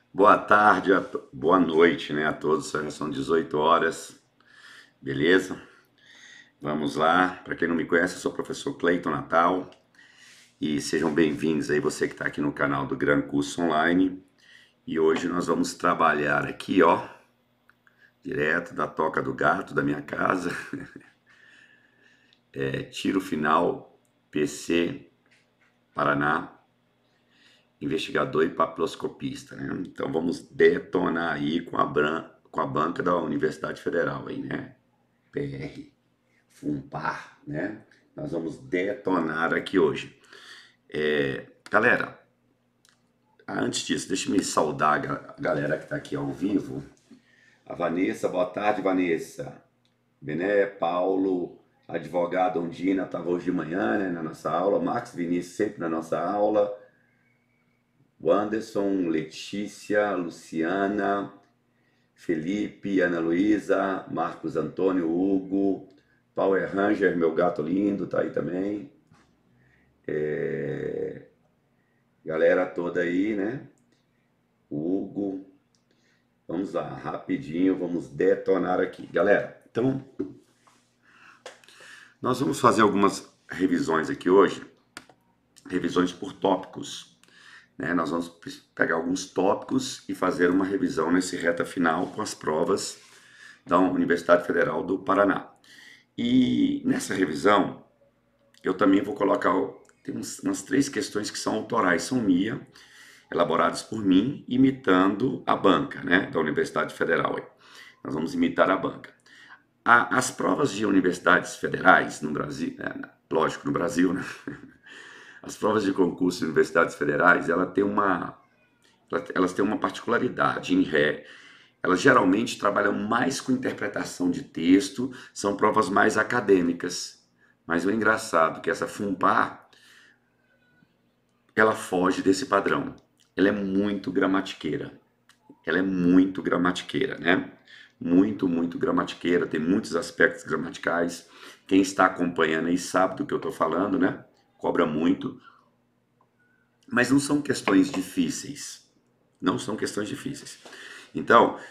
Boa tarde, boa noite, né, a todos. Já são 18 horas, beleza? Vamos lá. Para quem não me conhece, eu sou o professor Cleiton Natal e sejam bem-vindos aí você que está aqui no canal do Gran Curso Online. E hoje nós vamos trabalhar aqui, ó, direto da toca do gato da minha casa, tiro final PC Paraná, investigador e papiloscopista, né? Então vamos detonar aí com a banca da Universidade Federal aí, né? PR. Fumpar, né? Nós vamos detonar aqui hoje. Galera, antes disso, deixa me saudar a galera que está aqui ao vivo. A Vanessa, boa tarde, Vanessa. Bené, Paulo, advogado Ondina, estava hoje de manhã, né, na nossa aula. Max Vinícius, sempre na nossa aula. O Anderson, Letícia, Luciana, Felipe, Ana Luísa, Marcos Antônio, Hugo, Power Ranger, meu gato lindo, tá aí também. Galera toda aí, né? Hugo. Vamos lá, rapidinho, vamos detonar aqui. Galera, então, nós vamos fazer algumas revisões aqui hoje, revisões por tópicos, né? Nós vamos pegar alguns tópicos e fazer uma revisão nesse reta final com as provas da Universidade Federal do Paraná. E nessa revisão, eu também vou colocar, tem umas 3 questões que são autorais, são minhas, elaborados por mim, imitando a banca, né, da Universidade Federal. Nós vamos imitar a banca. As provas de universidades federais no Brasil, lógico, no Brasil, né? As provas de concurso de universidades federais, elas têm uma particularidade, elas geralmente trabalham mais com interpretação de texto, são provas mais acadêmicas. Mas o engraçado é que essa FUNPAR, ela foge desse padrão. Ela é muito gramatiqueira. Ela é muito gramatiqueira, né? Muito gramatiqueira, tem muitos aspectos gramaticais. Quem está acompanhando aí sabe do que eu estou falando, né? Cobra muito. Mas não são questões difíceis. Não são questões difíceis. Então,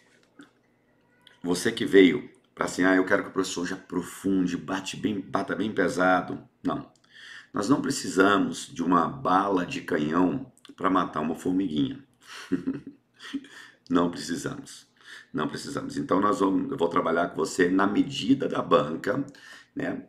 você que veio para assim, eu quero que o professor já aprofunde, bata bem pesado. Não. Nós não precisamos de uma bala de canhão para matar uma formiguinha. Não precisamos. Não precisamos. Então eu vou trabalhar com você na medida da banca, né?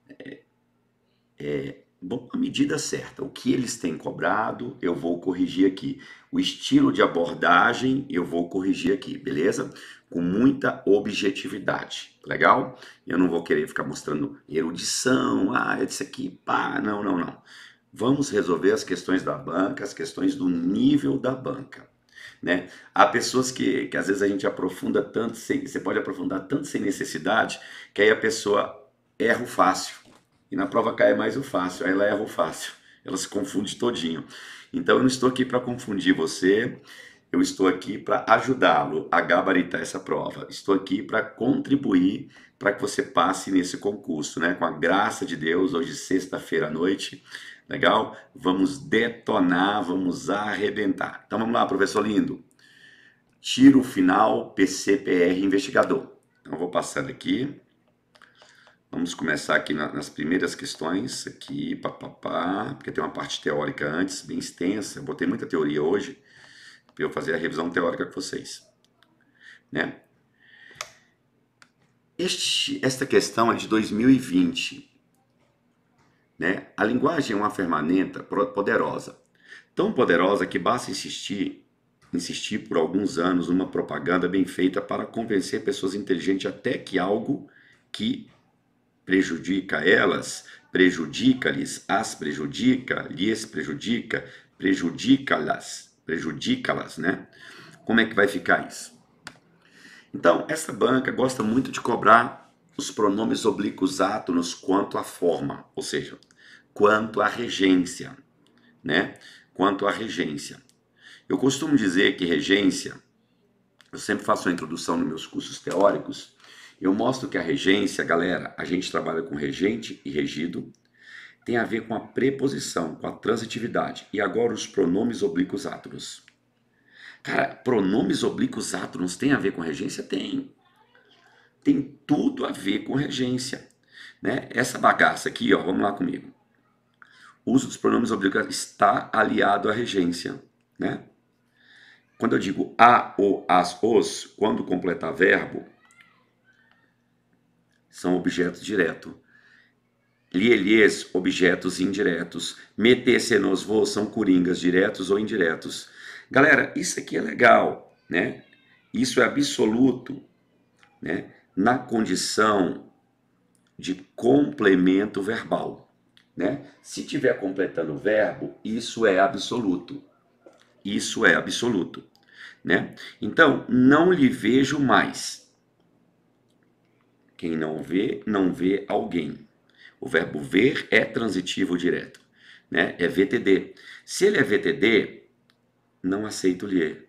Bom, a medida certa. O que eles têm cobrado, eu vou corrigir aqui. O estilo de abordagem, eu vou corrigir aqui, beleza? Com muita objetividade, legal? Eu não vou querer ficar mostrando erudição, é disso aqui, pá, não. Vamos resolver as questões da banca, as questões do nível da banca, né? Há pessoas que às vezes a gente aprofunda tanto, você pode aprofundar tanto sem necessidade, que aí a pessoa erra o fácil. E na prova cai mais o fácil, aí ela erra o fácil. Ela se confunde todinho. Então eu não estou aqui para confundir você, eu estou aqui para ajudá-lo a gabaritar essa prova. Estou aqui para contribuir para que você passe nesse concurso, né? Com a graça de Deus, hoje sexta-feira à noite, legal? Vamos detonar, vamos arrebentar. Então vamos lá, professor lindo. Tiro final PCPR investigador. Então eu vou passando aqui. Vamos começar aqui nas primeiras questões, aqui, porque tem uma parte teórica antes, bem extensa. Eu botei muita teoria hoje, para eu fazer a revisão teórica com vocês, né? Esta questão é de 2020, né? A linguagem é uma ferramenta poderosa, tão poderosa que basta insistir por alguns anos numa propaganda bem feita para convencer pessoas inteligentes até que algo que prejudica elas, prejudica-lhes, as prejudica, lhes prejudica, prejudica-las, né? Como é que vai ficar isso? Então, essa banca gosta muito de cobrar os pronomes oblíquos átonos quanto à forma, ou seja, quanto à regência, né? Quanto à regência. Eu costumo dizer que regência, eu sempre faço a introdução nos meus cursos teóricos, eu mostro que a regência, galera, a gente trabalha com regente e regido, tem a ver com a preposição, com a transitividade. E agora os pronomes oblíquos átonos. Cara, pronomes oblíquos átonos tem a ver com regência? Tem. Tem tudo a ver com regência. Né? Essa bagaça aqui, ó, vamos lá comigo. O uso dos pronomes oblíquos está aliado à regência. Né? Quando eu digo a, o, as, os, quando completar verbo, são objetos diretos. Lielies, objetos indiretos. Meter, se, nos, vou, são coringas diretos ou indiretos. Galera, isso aqui é legal, né? Isso é absoluto, né? Na condição de complemento verbal, né? Se tiver completando o verbo, isso é absoluto. Isso é absoluto, né? Então, não lhe vejo mais. Quem não vê alguém. O verbo ver é transitivo direto, né? É VTD. Se ele é VTD, não aceito-lhe,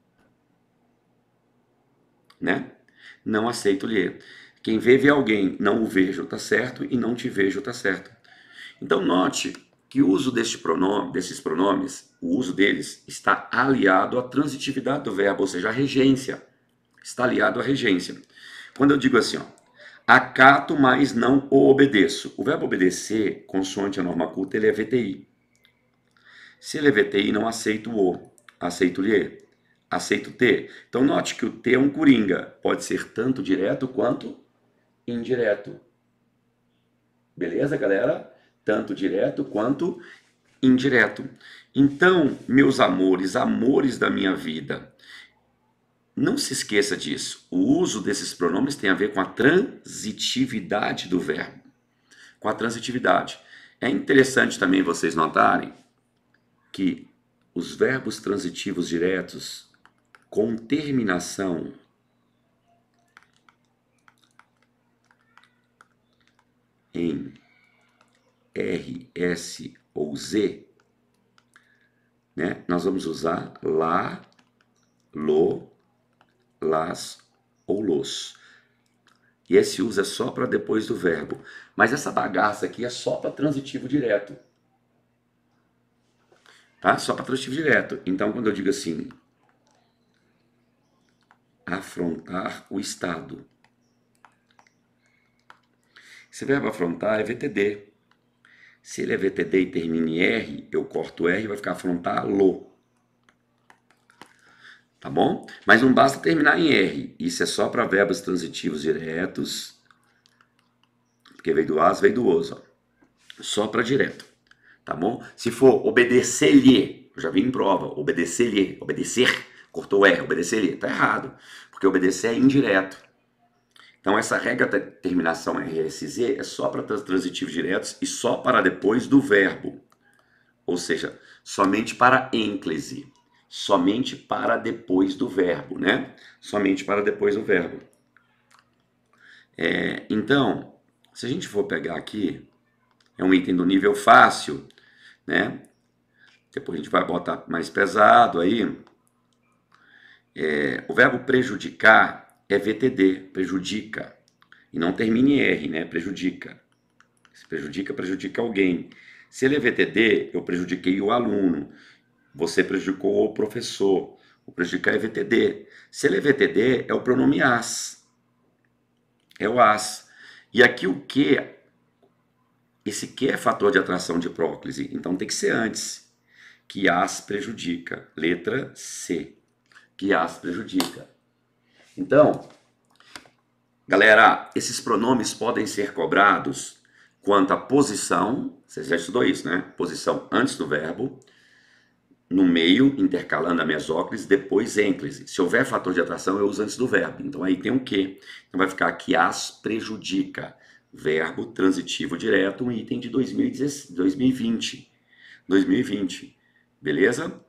né? Não aceito-lhe. Quem vê alguém, não o vejo, tá certo, e não te vejo, tá certo. Então note que o uso desses pronomes, o uso deles está aliado à transitividade do verbo, ou seja, à regência. Está aliado à regência. Quando eu digo assim, ó, acato, mas não o obedeço. O verbo obedecer, consoante a norma culta, ele é VTI. Se ele é VTI, não aceito o, aceito-lhe, aceito T. Então note que o T é um coringa, pode ser tanto direto quanto indireto. Beleza, galera? Tanto direto quanto indireto. Então, meus amores, amores da minha vida, não se esqueça disso. O uso desses pronomes tem a ver com a transitividade do verbo. Com a transitividade. É interessante também vocês notarem que os verbos transitivos diretos com terminação em R, S ou Z, né? Nós vamos usar lá, lo, las ou los. E esse uso é só para depois do verbo. Mas essa bagaça aqui é só para transitivo direto. Tá? Só para transitivo direto. Então, quando eu digo assim, afrontar o Estado. Esse verbo afrontar é VTD. Se ele é VTD e termina em R, eu corto R e vai ficar afrontá-lo. Tá bom? Mas não basta terminar em R. Isso é só para verbos transitivos diretos. Porque veio do as, veio do os. Ó. Só para direto. Tá bom? Se for obedecer-lhe, eu já vi em prova, obedecer-lhe, obedecer, cortou R, obedecer-lhe. Tá errado. Porque obedecer é indireto. Então essa regra da terminação RSZ é só para transitivos diretos e só para depois do verbo. Ou seja, somente para ênclise. Somente para depois do verbo, né? Somente para depois do verbo. Então, se a gente for pegar aqui, é um item do nível fácil, né? Depois a gente vai botar mais pesado aí. O verbo prejudicar é VTD, prejudica. E não termina em R, né? Prejudica. Se prejudica, prejudica alguém. Se ele é VTD, eu prejudiquei o aluno. Você prejudicou o professor. O prejudicar é VTD. Se ele é VTD, é o pronome as. É o as. E aqui o que? Esse que é fator de atração de próclise. Então tem que ser antes. Que as prejudica. Letra C. Que as prejudica. Então, galera, esses pronomes podem ser cobrados quanto à posição. Você já estudou isso, né? Posição antes do verbo. No meio, intercalando a mesóclise, depois ênclise. Se houver fator de atração, eu uso antes do verbo. Então aí tem o quê? Então vai ficar que as prejudica. Verbo transitivo direto, um item de 2020. 2020. Beleza?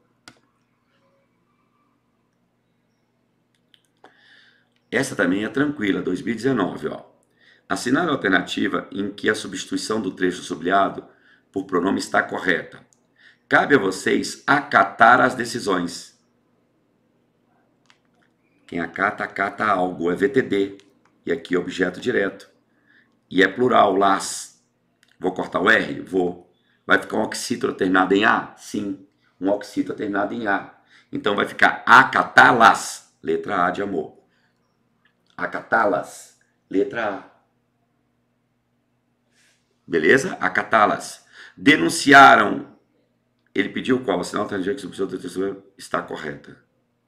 Essa também é tranquila, 2019. Ó. Assinale a alternativa em que a substituição do trecho sublinhado por pronome está correta. Cabe a vocês acatar as decisões. Quem acata, acata algo. É VTD. E aqui é objeto direto. E é plural, las. Vou cortar o R? Vou. Vai ficar um oxítono terminado em A? Sim. Um oxítono terminado em A. Então vai ficar acatá-las, letra A de amor. Acatá-las, letra A. Beleza? Acatá-las. Denunciaram. Ele pediu qual? O sinal está dizendo que a substituição está correta.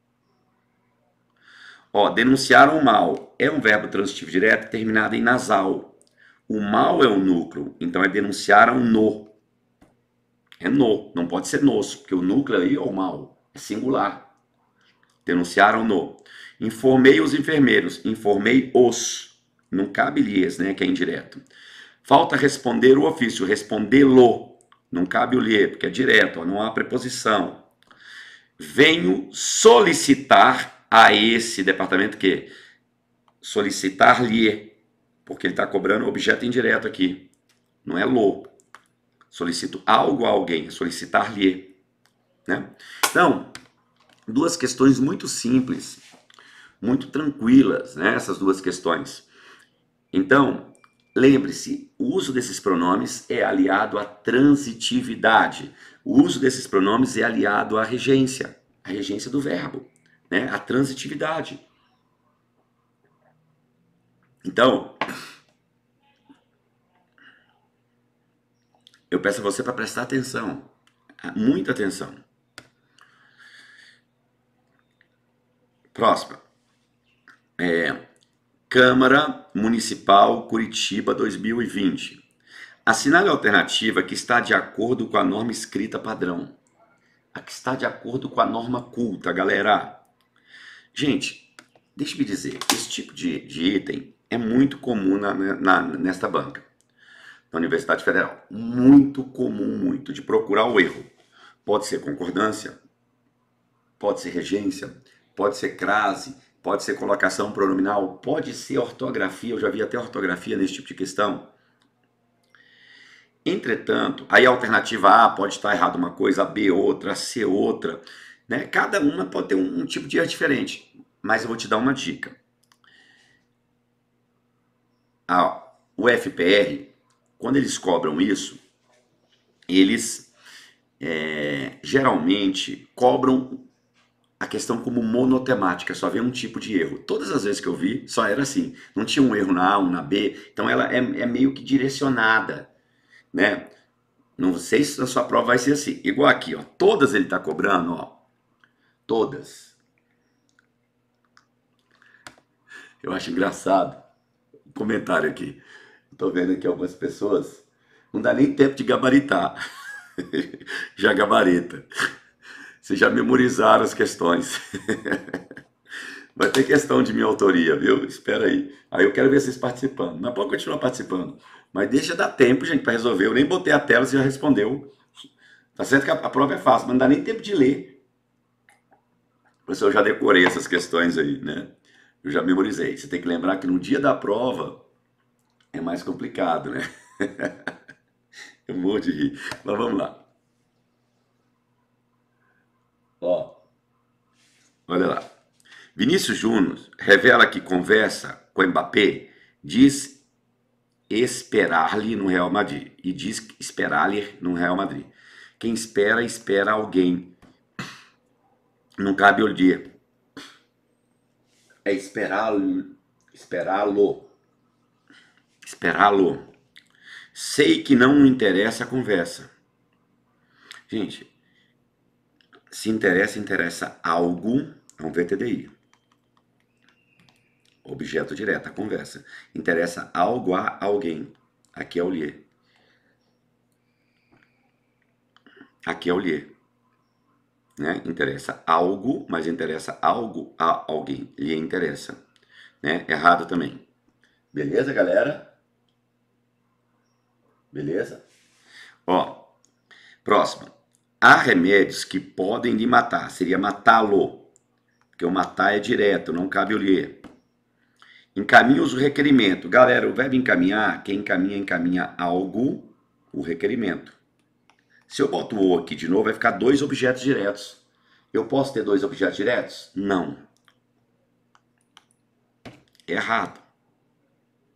Ó, denunciaram o mal. É um verbo transitivo direto terminado em nasal. O mal é o núcleo, então é denunciaram no. É no, não pode ser nos, porque o núcleo aí é o mal, é singular. Denunciaram no. Informei os enfermeiros, informei os. Não cabe lhes, né, que é indireto. Falta responder o ofício, respondê-lo. Não cabe o lhe, porque é direto, ó, não há preposição. Venho solicitar a esse departamento que solicitar-lhe, porque ele está cobrando objeto indireto aqui, não é lo. Solicito algo a alguém, solicitar-lhe, né? Então, duas questões muito simples, muito tranquilas, né? Essas duas questões. Então, lembre-se, o uso desses pronomes é aliado à transitividade. O uso desses pronomes é aliado à regência do verbo, né? A transitividade. Então, eu peço a você para prestar atenção, muita atenção. Próxima. Câmara Municipal Curitiba 2020. Assinale a alternativa que está de acordo com a norma escrita padrão. A que está de acordo com a norma culta, galera. Gente, deixe-me dizer, esse tipo de item é muito comum nesta banca, na Universidade Federal. Muito comum, muito, de procurar o erro. Pode ser concordância, pode ser regência, pode ser crase, pode ser colocação pronominal, pode ser ortografia, eu já vi até ortografia nesse tipo de questão. Entretanto, aí a alternativa A pode estar errada uma coisa, a B outra, a C outra, né? Cada uma pode ter um tipo de erro diferente, mas eu vou te dar uma dica. O FPR, quando eles cobram isso, eles geralmente cobram a questão como monotemática, só vê um tipo de erro. Todas as vezes que eu vi, só era assim. Não tinha um erro na A, um na B. Então ela é meio que direcionada, né? Não sei se a sua prova vai ser assim. Igual aqui, ó. Todas ele está cobrando, ó. Todas. Eu acho engraçado. Um comentário aqui. Estou vendo aqui algumas pessoas. Não dá nem tempo de gabaritar. Já gabarita. Vocês já memorizaram as questões. Vai ter questão de minha autoria, viu? Espera aí. Aí eu quero ver vocês participando. Mas pode continuar participando. Mas deixa dar tempo, gente, para resolver. Eu nem botei a tela, você já respondeu. Tá certo que a prova é fácil, mas não dá nem tempo de ler. Professor, eu já decorei essas questões aí, né? Eu já memorizei. Você tem que lembrar que no dia da prova é mais complicado, né? Eu morro de rir. Mas vamos lá. Ó, olha lá. Vinícius Júnior revela que conversa com Mbappé, diz esperar-lhe no Real Madrid. E diz esperar-lhe no Real Madrid. Quem espera, espera alguém. Não cabe o dia. É esperá-lo. Esperá-lo. Esperá-lo. Sei que não me interessa a conversa. Gente, se interessa, interessa algo, é um VTDI. Objeto direto, a conversa. Interessa algo a alguém. Aqui é o lhe. Aqui é o lhe. Né? Interessa algo, mas interessa algo a alguém. Lhe interessa. Né? Errado também. Beleza, galera? Beleza? Ó, próximo. Há remédios que podem lhe matar. Seria matá-lo. Porque o matar é direto, não cabe o lhe. Encaminha-os o requerimento. Galera, o verbo encaminhar, quem encaminha, encaminha algo, o requerimento. Se eu boto o aqui de novo, vai ficar dois objetos diretos. Eu posso ter dois objetos diretos? Não. Errado.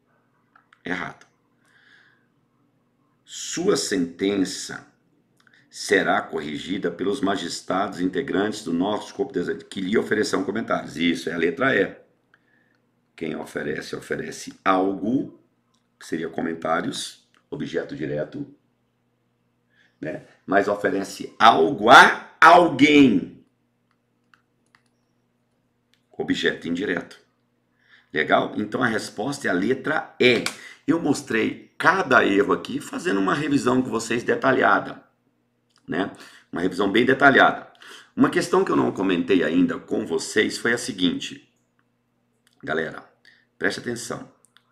Errado. Sua sentença será corrigida pelos magistrados integrantes do nosso corpo que lhe oferecerão comentários. Isso, é a letra E. Quem oferece, oferece algo, que seria comentários, objeto direto, né? Mas oferece algo a alguém, objeto indireto. Legal? Então a resposta é a letra E. Eu mostrei cada erro aqui fazendo uma revisão com vocês detalhada, né? Uma revisão bem detalhada. Uma questão que eu não comentei ainda com vocês foi a seguinte. Galera, preste atenção.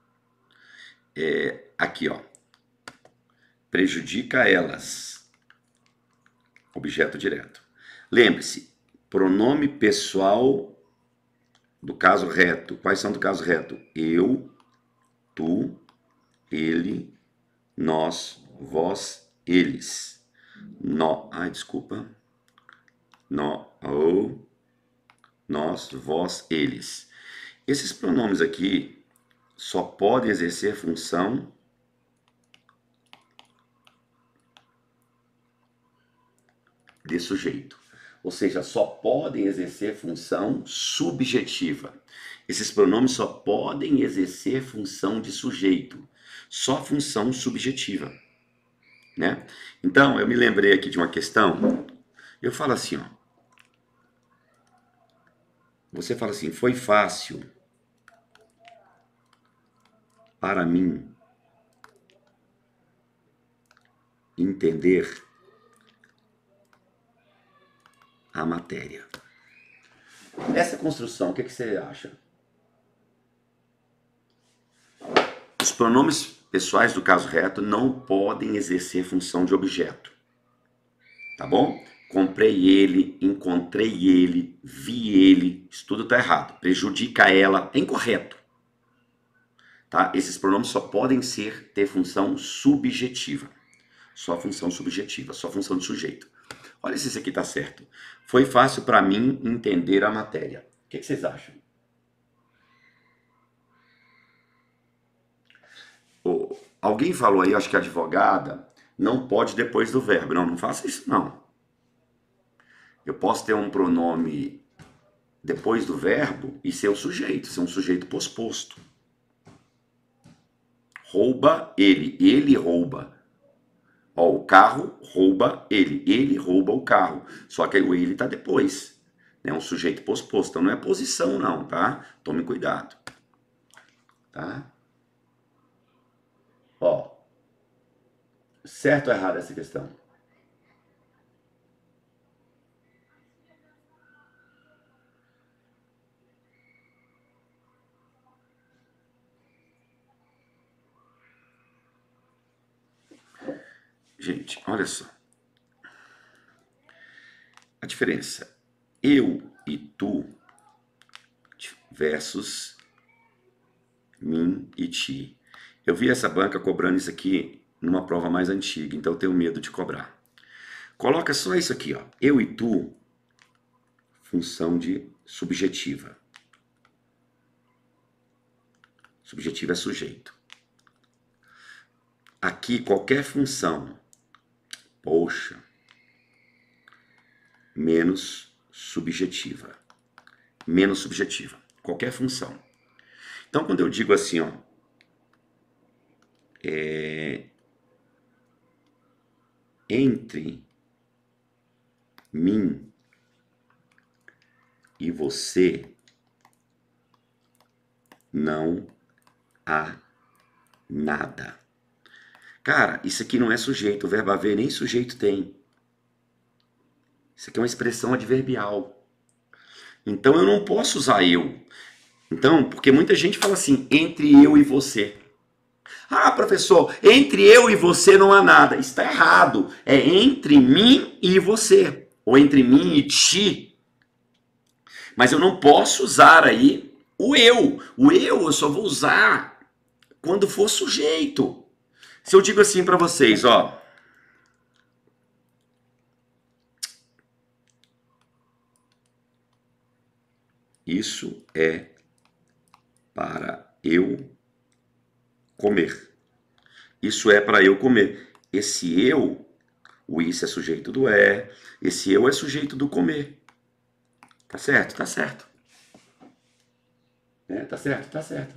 Aqui, ó. Prejudica elas. Objeto direto. Lembre-se, pronome pessoal do caso reto. Quais são do caso reto? Eu, tu, ele, nós, vós, eles. Desculpa. Nós, vós, eles. Esses pronomes aqui só podem exercer função de sujeito. Ou seja, só podem exercer função subjetiva. Esses pronomes só podem exercer função de sujeito. Só função subjetiva. Né? Então, eu me lembrei aqui de uma questão. Eu falo assim, ó. Você fala assim, foi fácil para mim entender a matéria. Essa construção, o que você acha? Os pronomes pessoais do caso reto não podem exercer função de objeto. Tá bom? Comprei ele, encontrei ele, vi ele, isso tudo tá errado. Prejudica ela, é incorreto. Tá? Esses pronomes só podem ter função subjetiva. Só função subjetiva, só função de sujeito. Olha se isso aqui tá certo. Foi fácil para mim entender a matéria. O que vocês acham? Alguém falou aí, acho que a advogada não pode depois do verbo. Não faça isso não. Eu posso ter um pronome depois do verbo e ser o sujeito, ser um sujeito posposto. Rouba ele rouba. Ó, o carro rouba ele rouba o carro. Só que o ele tá depois. É um sujeito posposto, então não é posição não, tá? Tome cuidado. Tá? Ó, certo ou errado essa questão? Gente, olha só. A diferença. Eu e tu versus mim e ti. Eu vi essa banca cobrando isso aqui numa prova mais antiga, então eu tenho medo de cobrar. Coloca só isso aqui, ó. Eu e tu, função de subjetiva. Subjetiva é sujeito. Aqui, qualquer função, poxa, menos subjetiva. Menos subjetiva. Qualquer função. Então, quando eu digo assim, ó, entre mim e você não há nada. Cara, isso aqui não é sujeito. O verbo haver nem sujeito tem. Isso aqui é uma expressão adverbial. Então eu não posso usar eu. Então, porque muita gente fala assim, entre eu e você. Ah, professor, entre eu e você não há nada. Está errado. É entre mim e você. Ou entre mim e ti. Mas eu não posso usar aí o eu. O eu só vou usar quando for sujeito. Se eu digo assim para vocês, ó. Isso é para eu comer. Isso é para eu comer. Esse eu, O isso é sujeito do é. Esse eu é sujeito do comer. Tá certo? Tá certo. Tá certo? Tá certo.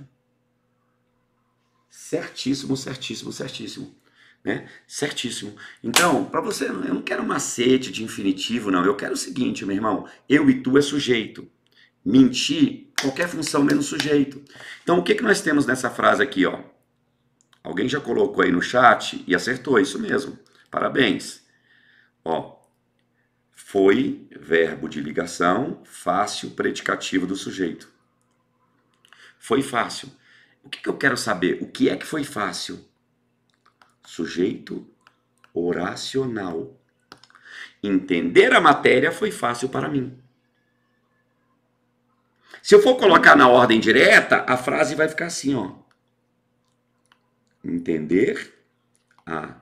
Certíssimo, certíssimo, certíssimo. Certíssimo. Então, para você, eu não quero um macete de infinitivo, não. Eu quero o seguinte, meu irmão. Eu e tu é sujeito. Mentir, qualquer função menos sujeito. Então, o que nós temos nessa frase aqui, ó? Alguém já colocou aí no chat e acertou, isso mesmo. Parabéns. Ó, foi verbo de ligação, fácil, predicativo do sujeito. Foi fácil. O que eu quero saber? O que é que foi fácil? Sujeito oracional. Entender a matéria foi fácil para mim. Se eu for colocar na ordem direta, a frase vai ficar assim, ó. Entender a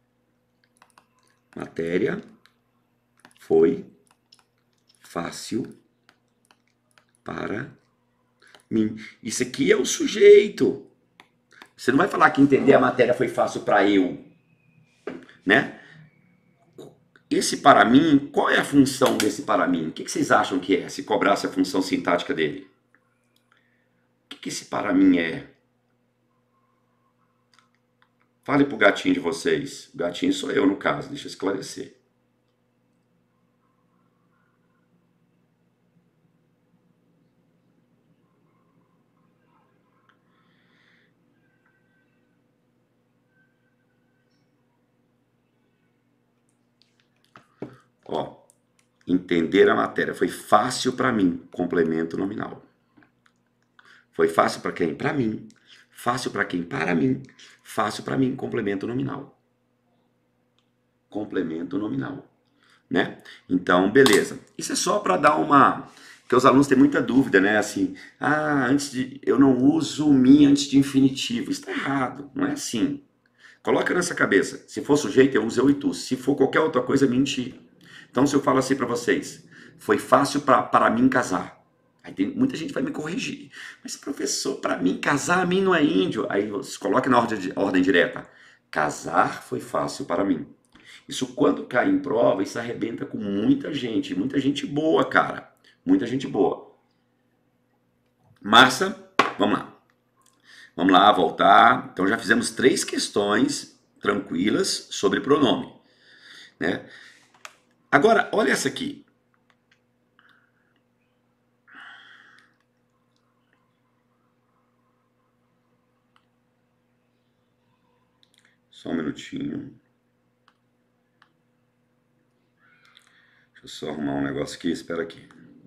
matéria foi fácil para mim. Isso aqui é o sujeito. Você não vai falar que entender a matéria foi fácil para eu, né? Esse para mim, qual é a função desse para mim? O que vocês acham que é, se cobrasse a função sintática dele? O que esse para mim é? Fale pro gatinho de vocês. O gatinho sou eu, no caso, deixa eu esclarecer. Ó, entender a matéria foi fácil para mim, complemento nominal. Foi fácil para quem? Para mim. Fácil para quem? Para mim. Fácil para mim, complemento nominal. Complemento nominal, né? Então, beleza. Isso é só para dar uma... Porque os alunos têm muita dúvida, né? Assim, eu não uso me antes de infinitivo. Isso está errado, não é assim. Coloca nessa cabeça. Se for sujeito, eu uso eu e tu. Se for qualquer outra coisa, mentir. Então, se eu falo assim para vocês, foi fácil para mim casar. Aí muita gente vai me corrigir. Mas, professor, para mim casar, a mim não é índio. Aí você coloca na ordem direta. Casar foi fácil para mim. Isso quando cai em prova, isso arrebenta com muita gente boa, cara. Muita gente boa. Massa, vamos lá. Vamos lá, voltar. Então já fizemos 3 questões tranquilas sobre pronome, né? Agora, olha essa aqui. Só um minutinho. Deixa eu só arrumar um negócio aqui, espera aqui.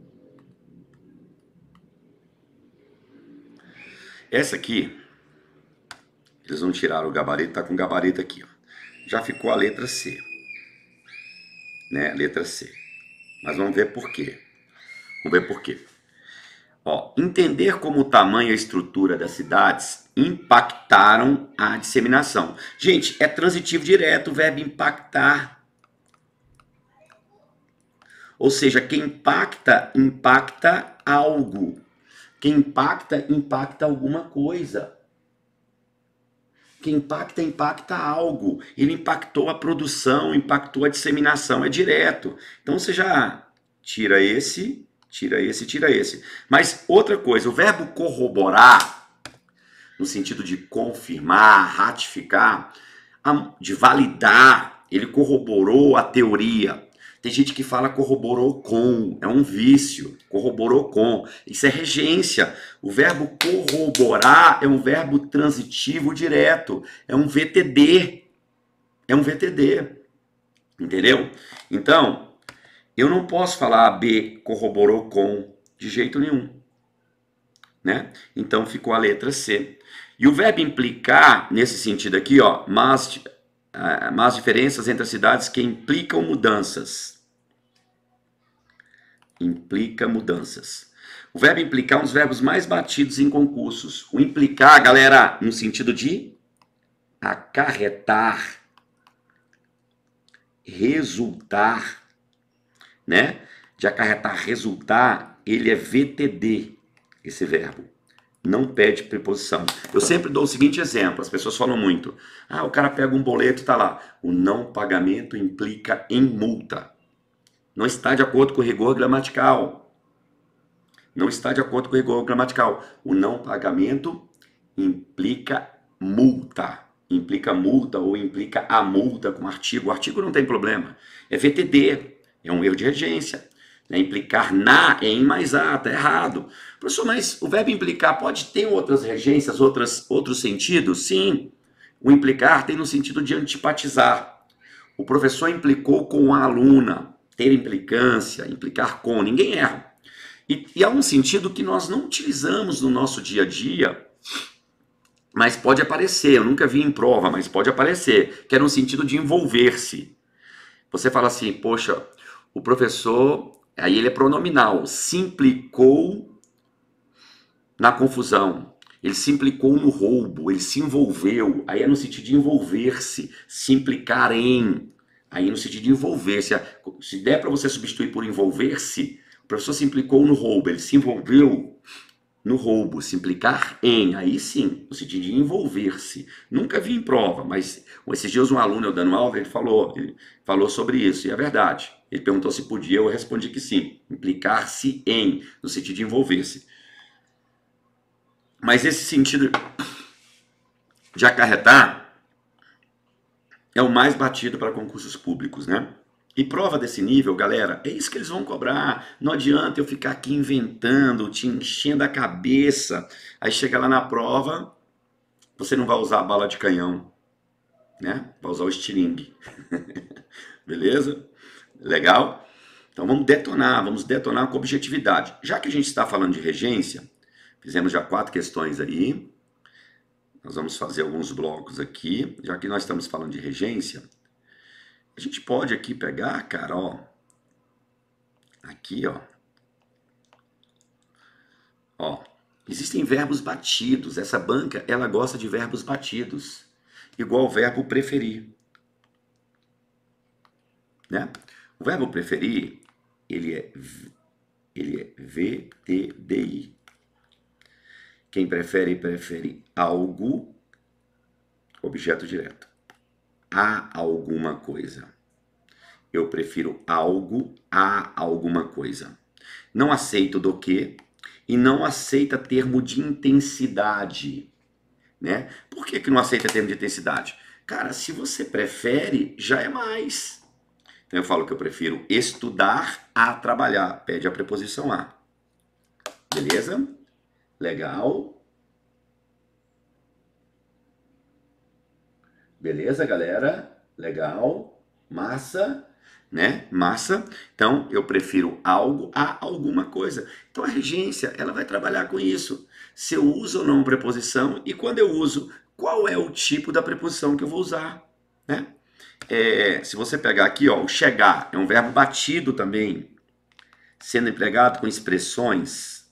Essa aqui, eles vão tirar o gabarito, tá com o gabarito aqui, ó. Já ficou a letra C, né? Letra C. Mas vamos ver por quê. Vamos ver por quê. Ó, entender como o tamanho e a estrutura das cidades impactaram a disseminação. Gente, é transitivo direto o verbo impactar. Ou seja, quem impacta, impacta algo. Quem impacta, impacta alguma coisa. Quem impacta, impacta algo. Ele impactou a produção, impactou a disseminação, é direto. Então você já tira esse, tira esse, tira esse. Mas outra coisa, o verbo corroborar, no sentido de confirmar, ratificar, de validar, ele corroborou a teoria. Tem gente que fala corroborou com, é um vício, corroborou com. Isso é regência. O verbo corroborar é um verbo transitivo direto, é um VTD. É um VTD. Entendeu? Então, eu não posso falar B corroborou com de jeito nenhum, né? Então ficou a letra C. E o verbo implicar, nesse sentido aqui, ó, mas diferenças entre as cidades que implicam mudanças. Implica mudanças. O verbo implicar é um dos verbos mais batidos em concursos. O implicar, galera, no sentido de acarretar, resultar, né? De acarretar, resultar, ele é VTD, esse verbo. não pede preposição. Eu sempre dou o seguinte exemplo, as pessoas falam muito, o cara pega um boleto e tá lá, o não pagamento implica em multa. Não está de acordo com o rigor gramatical. Não está de acordo com o rigor gramatical. O não pagamento implica multa. Implica multa ou implica a multa com artigo. O artigo não tem problema. É VTD, é um erro de regência. Implicar na é em mais a, tá errado. Professor, mas o verbo implicar pode ter outras regências, outros sentidos? Sim. O implicar tem no sentido de antipatizar. O professor implicou com a aluna. Ter implicância, implicar com, ninguém erra. E há um sentido que nós não utilizamos no nosso dia a dia, mas pode aparecer. Eu nunca vi em prova, mas pode aparecer. Que é no sentido de envolver-se. Você fala assim, poxa, o professor, aí ele é pronominal, se implicou na confusão, ele se implicou no roubo, ele se envolveu, aí é no sentido de envolver-se, se implicar em, aí no sentido de envolver-se. Se der para você substituir por envolver-se, o professor se implicou no roubo, ele se envolveu no roubo, se implicar em, aí sim, no sentido de envolver-se. Nunca vi em prova, mas esses dias um aluno, eu dando aula, ele falou sobre isso, e é verdade. Ele perguntou se podia, eu respondi que sim. Implicar-se em, no sentido de envolver-se. Mas esse sentido de acarretar é o mais batido para concursos públicos, né? E prova desse nível, galera, é isso que eles vão cobrar. Não adianta eu ficar aqui inventando, te enchendo a cabeça. Aí chega lá na prova, você não vai usar a bala de canhão, né? Vai usar o estilingue. Beleza? Legal? Então vamos detonar com objetividade. Já que a gente está falando de regência, fizemos já 4 questões aí. Nós vamos fazer alguns blocos aqui. Já que nós estamos falando de regência, a gente pode aqui pegar, cara, ó. Aqui, ó. Ó. Existem verbos batidos. Essa banca, ela gosta de verbos batidos. Igual o verbo preferir. Né? O verbo preferir, ele é VTDI. Quem prefere algo, objeto direto. A alguma coisa. Eu prefiro algo a alguma coisa. Não aceito do que e não aceita termo de intensidade, né? Por que não aceita termo de intensidade? Cara, se você prefere, já é mais. Então eu falo que eu prefiro estudar a trabalhar. Pede a preposição a. Beleza? Legal. Beleza, galera? Legal. Massa, né? Massa. Então, eu prefiro algo a alguma coisa. Então, a regência, ela vai trabalhar com isso. Se eu uso ou não preposição e quando eu uso, qual é o tipo da preposição que eu vou usar, né? Se você pegar aqui, ó, o chegar é um verbo batido também, sendo empregado com expressões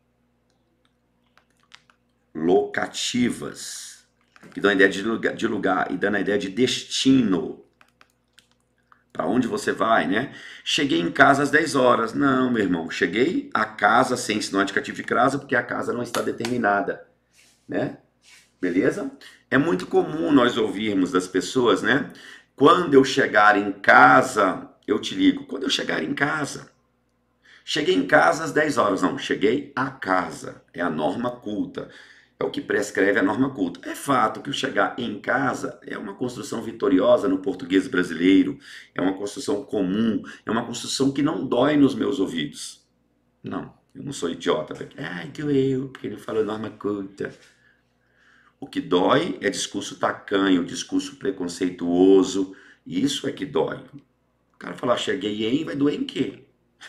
locativas, que dão a ideia de lugar e dando a ideia de destino. Para onde você vai, né? Cheguei em casa às 10 horas. Não, meu irmão, cheguei a casa sem sinal indicativo de casa, porque a casa não está determinada, né? Beleza? É muito comum nós ouvirmos das pessoas, né? Quando eu chegar em casa, eu te ligo. Quando eu chegar em casa. Cheguei em casa às 10 horas. Não, cheguei a casa. É a norma culta. É o que prescreve a norma culta. É fato que o chegar em casa é uma construção vitoriosa no português brasileiro, é uma construção comum, é uma construção que não dói nos meus ouvidos. Não, eu não sou idiota. Ai, doeu, porque ele falou norma culta. O que dói é discurso tacanho, discurso preconceituoso. Isso é que dói. O cara falar cheguei em, vai doer em quê?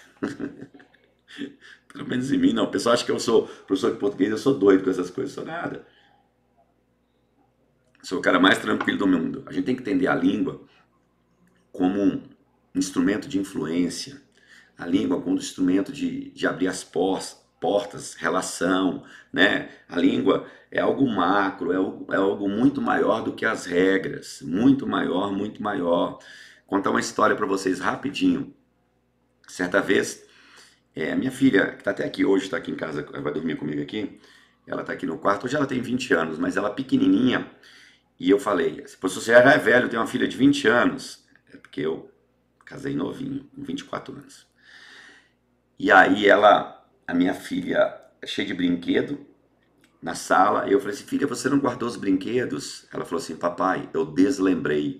Pelo menos em mim, não. O pessoal acha que eu sou professor de português, eu sou doido com essas coisas, sou nada. Sou o cara mais tranquilo do mundo. A gente tem que entender a língua como um instrumento de influência, a língua como um instrumento de abrir as portas, relação, né? A língua é algo macro, é algo muito maior do que as regras, muito maior, muito maior. Vou contar uma história para vocês rapidinho. Certa vez, a minha filha, que está até aqui hoje, está aqui em casa, vai dormir comigo aqui, Ela está aqui no quarto. Hoje ela tem 20 anos, mas ela é pequenininha. E eu falei, se você já é velho, tem uma filha de 20 anos. É porque eu casei novinho, com 24 anos. E aí a minha filha, cheia de brinquedo, na sala, eu falei assim, filha, você não guardou os brinquedos? Ela falou assim, papai, eu deslembrei.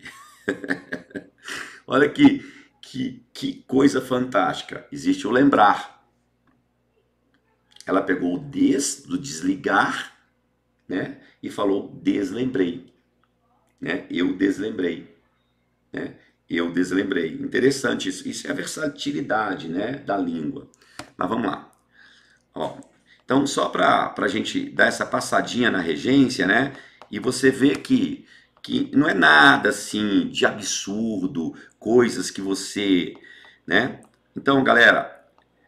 Olha que coisa fantástica. Existe o lembrar. Ela pegou o do desligar, né? E falou deslembrei, né? Eu deslembrei, né? Eu deslembrei. Interessante isso. Isso é a versatilidade, né, da língua. Mas vamos lá. Ó, então, só para a gente dar essa passadinha na regência, né? E você vê que não é nada assim de absurdo, coisas que você, né? Então, galera,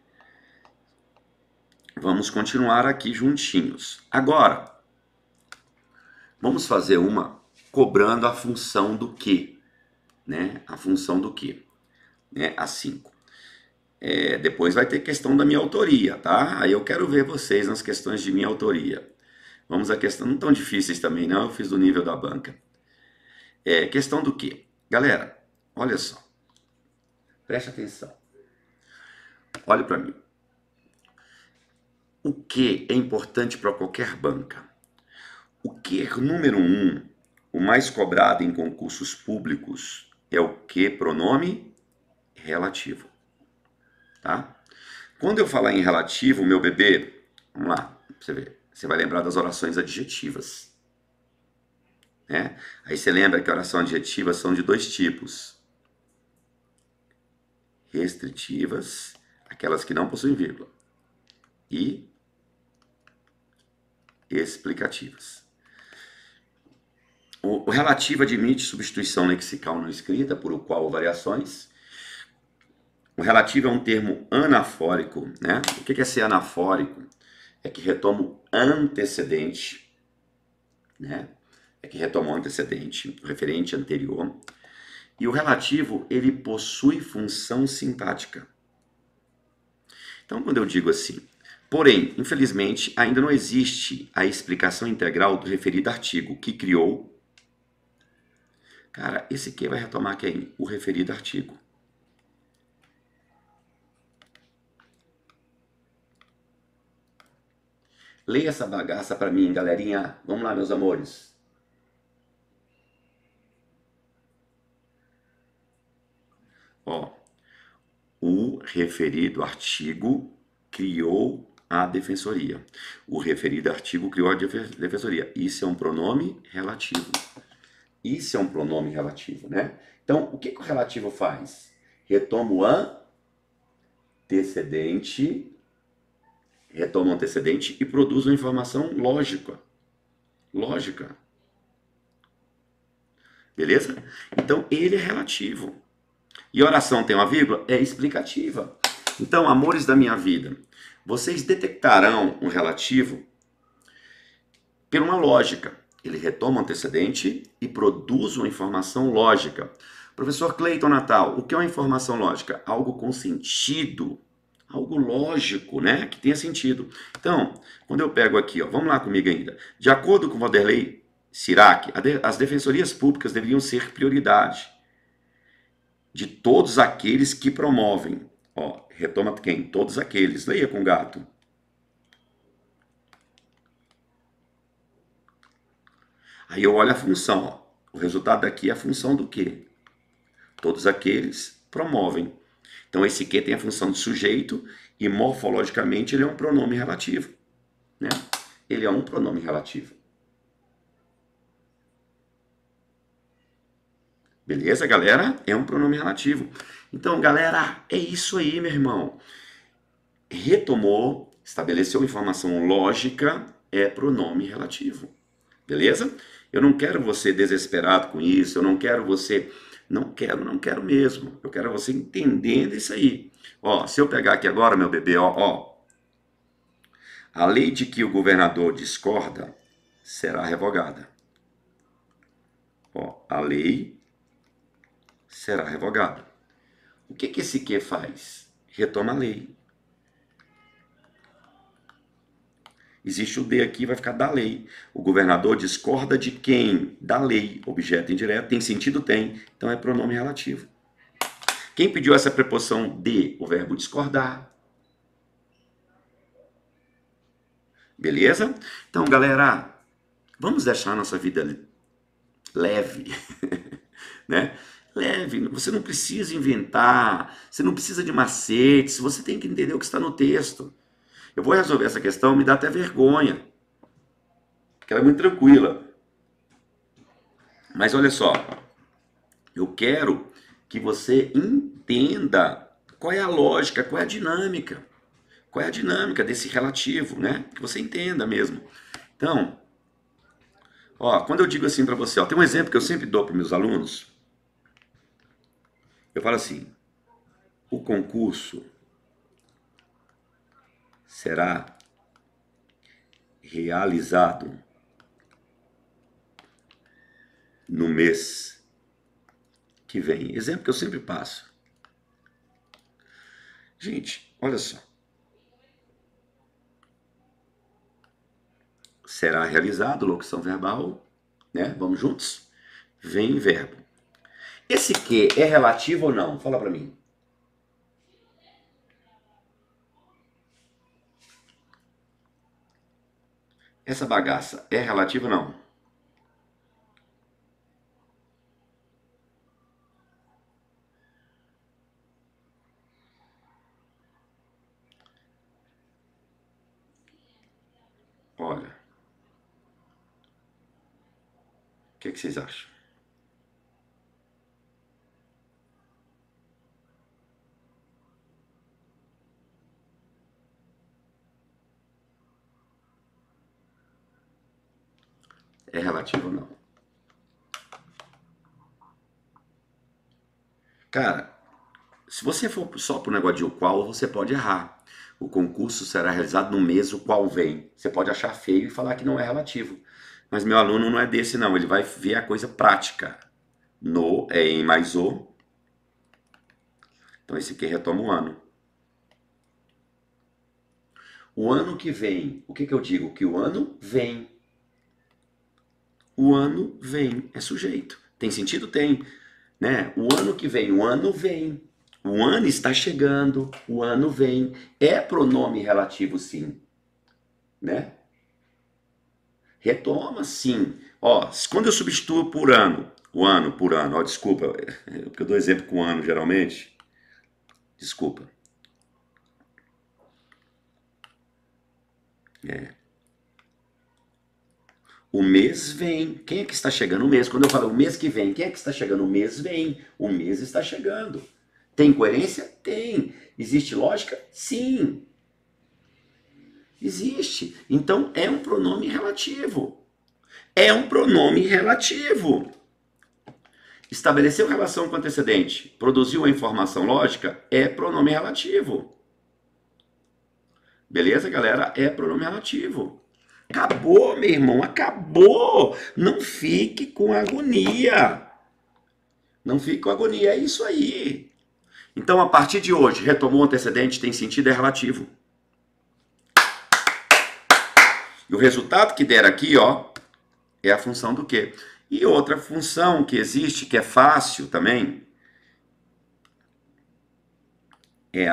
vamos continuar aqui juntinhos. Agora, vamos fazer uma cobrando a função do que, né? A função do que, né? A 5. Depois vai ter questão da minha autoria, tá? Aí eu quero ver vocês nas questões de minha autoria. Vamos a questão, não tão difíceis também, não. Eu fiz do nível da banca. Questão do quê? Galera, olha só. Preste atenção. Olhe para mim. O que é importante para qualquer banca? O que é número 1, o mais cobrado em concursos públicos, é o que? Pronome relativo. Tá? Quando eu falar em relativo, meu bebê, vamos lá, pra você ver. Você vai lembrar das orações adjetivas. Né? Aí você lembra que orações adjetivas são de 2 tipos. Restritivas, aquelas que não possuem vírgula. E explicativas. O relativo admite substituição lexical não escrita, por o qual variações. O relativo é um termo anafórico, né? O que é ser anafórico? É que retoma o antecedente, né? É que retoma o antecedente, o referente anterior. E o relativo, ele possui função sintática. Então, quando eu digo assim, porém, infelizmente, ainda não existe a explicação integral do referido artigo que criou. Cara, esse que vai retomar quem? O referido artigo. Leia essa bagaça para mim, galerinha. Vamos lá, meus amores. Ó, o referido artigo criou a defensoria. O referido artigo criou a defensoria. Isso é um pronome relativo. Isso é um pronome relativo, né? Então, o que o relativo faz? Retoma o antecedente, e produz uma informação lógica. Lógica. Beleza? Então, ele é relativo. E oração tem uma vírgula? É explicativa. Então, amores da minha vida, vocês detectarão um relativo por uma lógica. Ele retoma o antecedente e produz uma informação lógica. Professor Cleiton Natal, o que é uma informação lógica? Algo com sentido, algo lógico, né? Que tenha sentido. Então, quando eu pego aqui, ó, vamos lá comigo ainda. De acordo com Vanderlei Sirac, as defensorias públicas deveriam ser prioridade de todos aqueles que promovem. Ó, retoma quem? Todos aqueles. Leia com gato. Aí eu olho a função. Ó. O resultado daqui é a função do quê? Todos aqueles promovem. Então esse que tem a função de sujeito e morfologicamente ele é um pronome relativo. Né? Ele é um pronome relativo. Beleza, galera? É um pronome relativo. Então, galera, é isso aí, meu irmão. Retomou, estabeleceu informação lógica, é pronome relativo. Beleza? Eu não quero você desesperado com isso, eu não quero você... Não quero mesmo. Eu quero você entendendo isso aí. Ó, se eu pegar aqui agora, meu bebê, ó. A lei de que o governador discorda será revogada. Ó, a lei será revogada. O que esse que faz? Retoma a lei. Existe o de aqui, vai ficar da lei. O governador discorda de quem? Da lei. Objeto indireto. Tem sentido? Tem. Então é pronome relativo. Quem pediu essa preposição de? O verbo discordar. Beleza? Então, galera, vamos deixar a nossa vida leve, né? Leve, você não precisa inventar, você não precisa de macetes, você tem que entender o que está no texto. Eu vou resolver essa questão, me dá até vergonha, porque ela é muito tranquila. Mas olha só, eu quero que você entenda qual é a lógica, qual é a dinâmica. Qual é a dinâmica desse relativo, né? Que você entenda mesmo. Então, ó, quando eu digo assim para você, ó, tem um exemplo que eu sempre dou para meus alunos. Eu falo assim, o concurso será realizado no mês que vem. Exemplo que eu sempre passo. Gente, olha só. Será realizado, locução verbal, né? Vamos juntos? Vem verbo. Esse que é relativo ou não? Fala para mim. Essa bagaça é relativa ou não? Olha. O que vocês acham? É relativo ou não? Cara, se você for só pro negócio de o qual, você pode errar. O concurso será realizado no mês o qual vem. Você pode achar feio e falar que não é relativo. Mas meu aluno não é desse, não. Ele vai ver a coisa prática. No é em mais o. Então esse aqui retoma o ano. O ano que vem, o que eu digo? Que o ano vem. O ano vem, é sujeito. Tem sentido? Tem. Né? O ano que vem, o ano vem. O ano está chegando, o ano vem. É pronome relativo, sim. Né? Retoma, sim. Ó, quando eu substituo por ano, o ano por ano, ó, desculpa, porque eu dou exemplo com ano geralmente. Desculpa. O mês vem. Quem é que está chegando? O mês. Quando eu falo o mês que vem, quem é que está chegando? O mês vem. O mês está chegando. Tem coerência? Tem. Existe lógica? Sim. Existe. Então é um pronome relativo. É um pronome relativo. Estabeleceu relação com o antecedente, produziu a informação lógica, é pronome relativo. Beleza, galera? É pronome relativo. Acabou, meu irmão, acabou. Não fique com agonia. Não fique com agonia, é isso aí. Então, a partir de hoje, retomou o antecedente, tem sentido, é relativo. E o resultado que der aqui, ó, é a função do quê? E outra função que existe, que é fácil também, é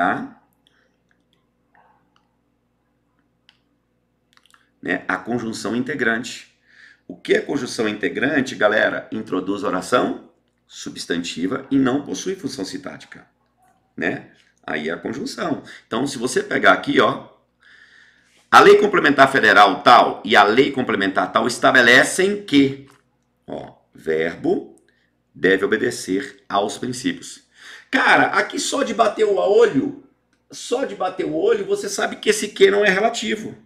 a conjunção integrante. O que é conjunção integrante, galera? Introduz oração substantiva e não possui função sintática, né? Aí é a conjunção. Então, se você pegar aqui, ó, a lei complementar federal tal e a lei complementar tal estabelecem que, ó, verbo deve obedecer aos princípios. Cara, aqui só de bater o olho, você sabe que esse que não é relativo.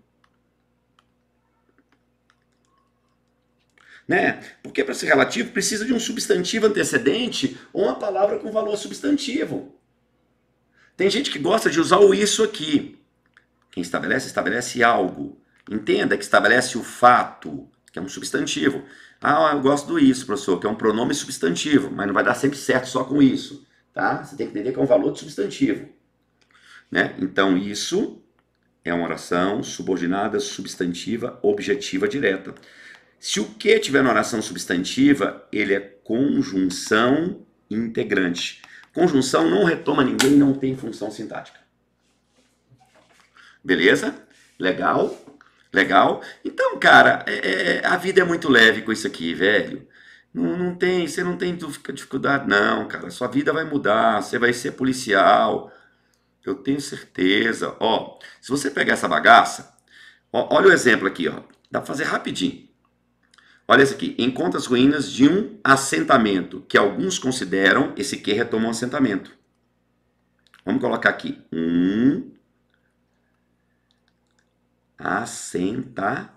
Né? Porque para ser relativo precisa de um substantivo antecedente ou uma palavra com valor substantivo. Tem gente que gosta de usar o isso aqui. Quem estabelece algo. Entenda que estabelece o fato, que é um substantivo. Ah, eu gosto do isso, professor, que é um pronome substantivo, mas não vai dar sempre certo só com isso. Tá? Você tem que entender que é um valor de substantivo. Né? Então, isso é uma oração subordinada, substantiva, objetiva, direta. Se o que tiver na oração substantiva, ele é conjunção integrante. Conjunção não retoma ninguém, não tem função sintática. Beleza? Legal? Legal? Então, cara, a vida é muito leve com isso aqui, velho. Você não tem dificuldade, não, cara. Sua vida vai mudar, você vai ser policial. Eu tenho certeza. Ó, se você pegar essa bagaça, ó, olha o exemplo aqui, ó. Dá pra fazer rapidinho. Olha esse aqui. Encontra as ruínas de um assentamento, que alguns consideram, esse que retoma um assentamento. Vamos colocar aqui. Um assentamento.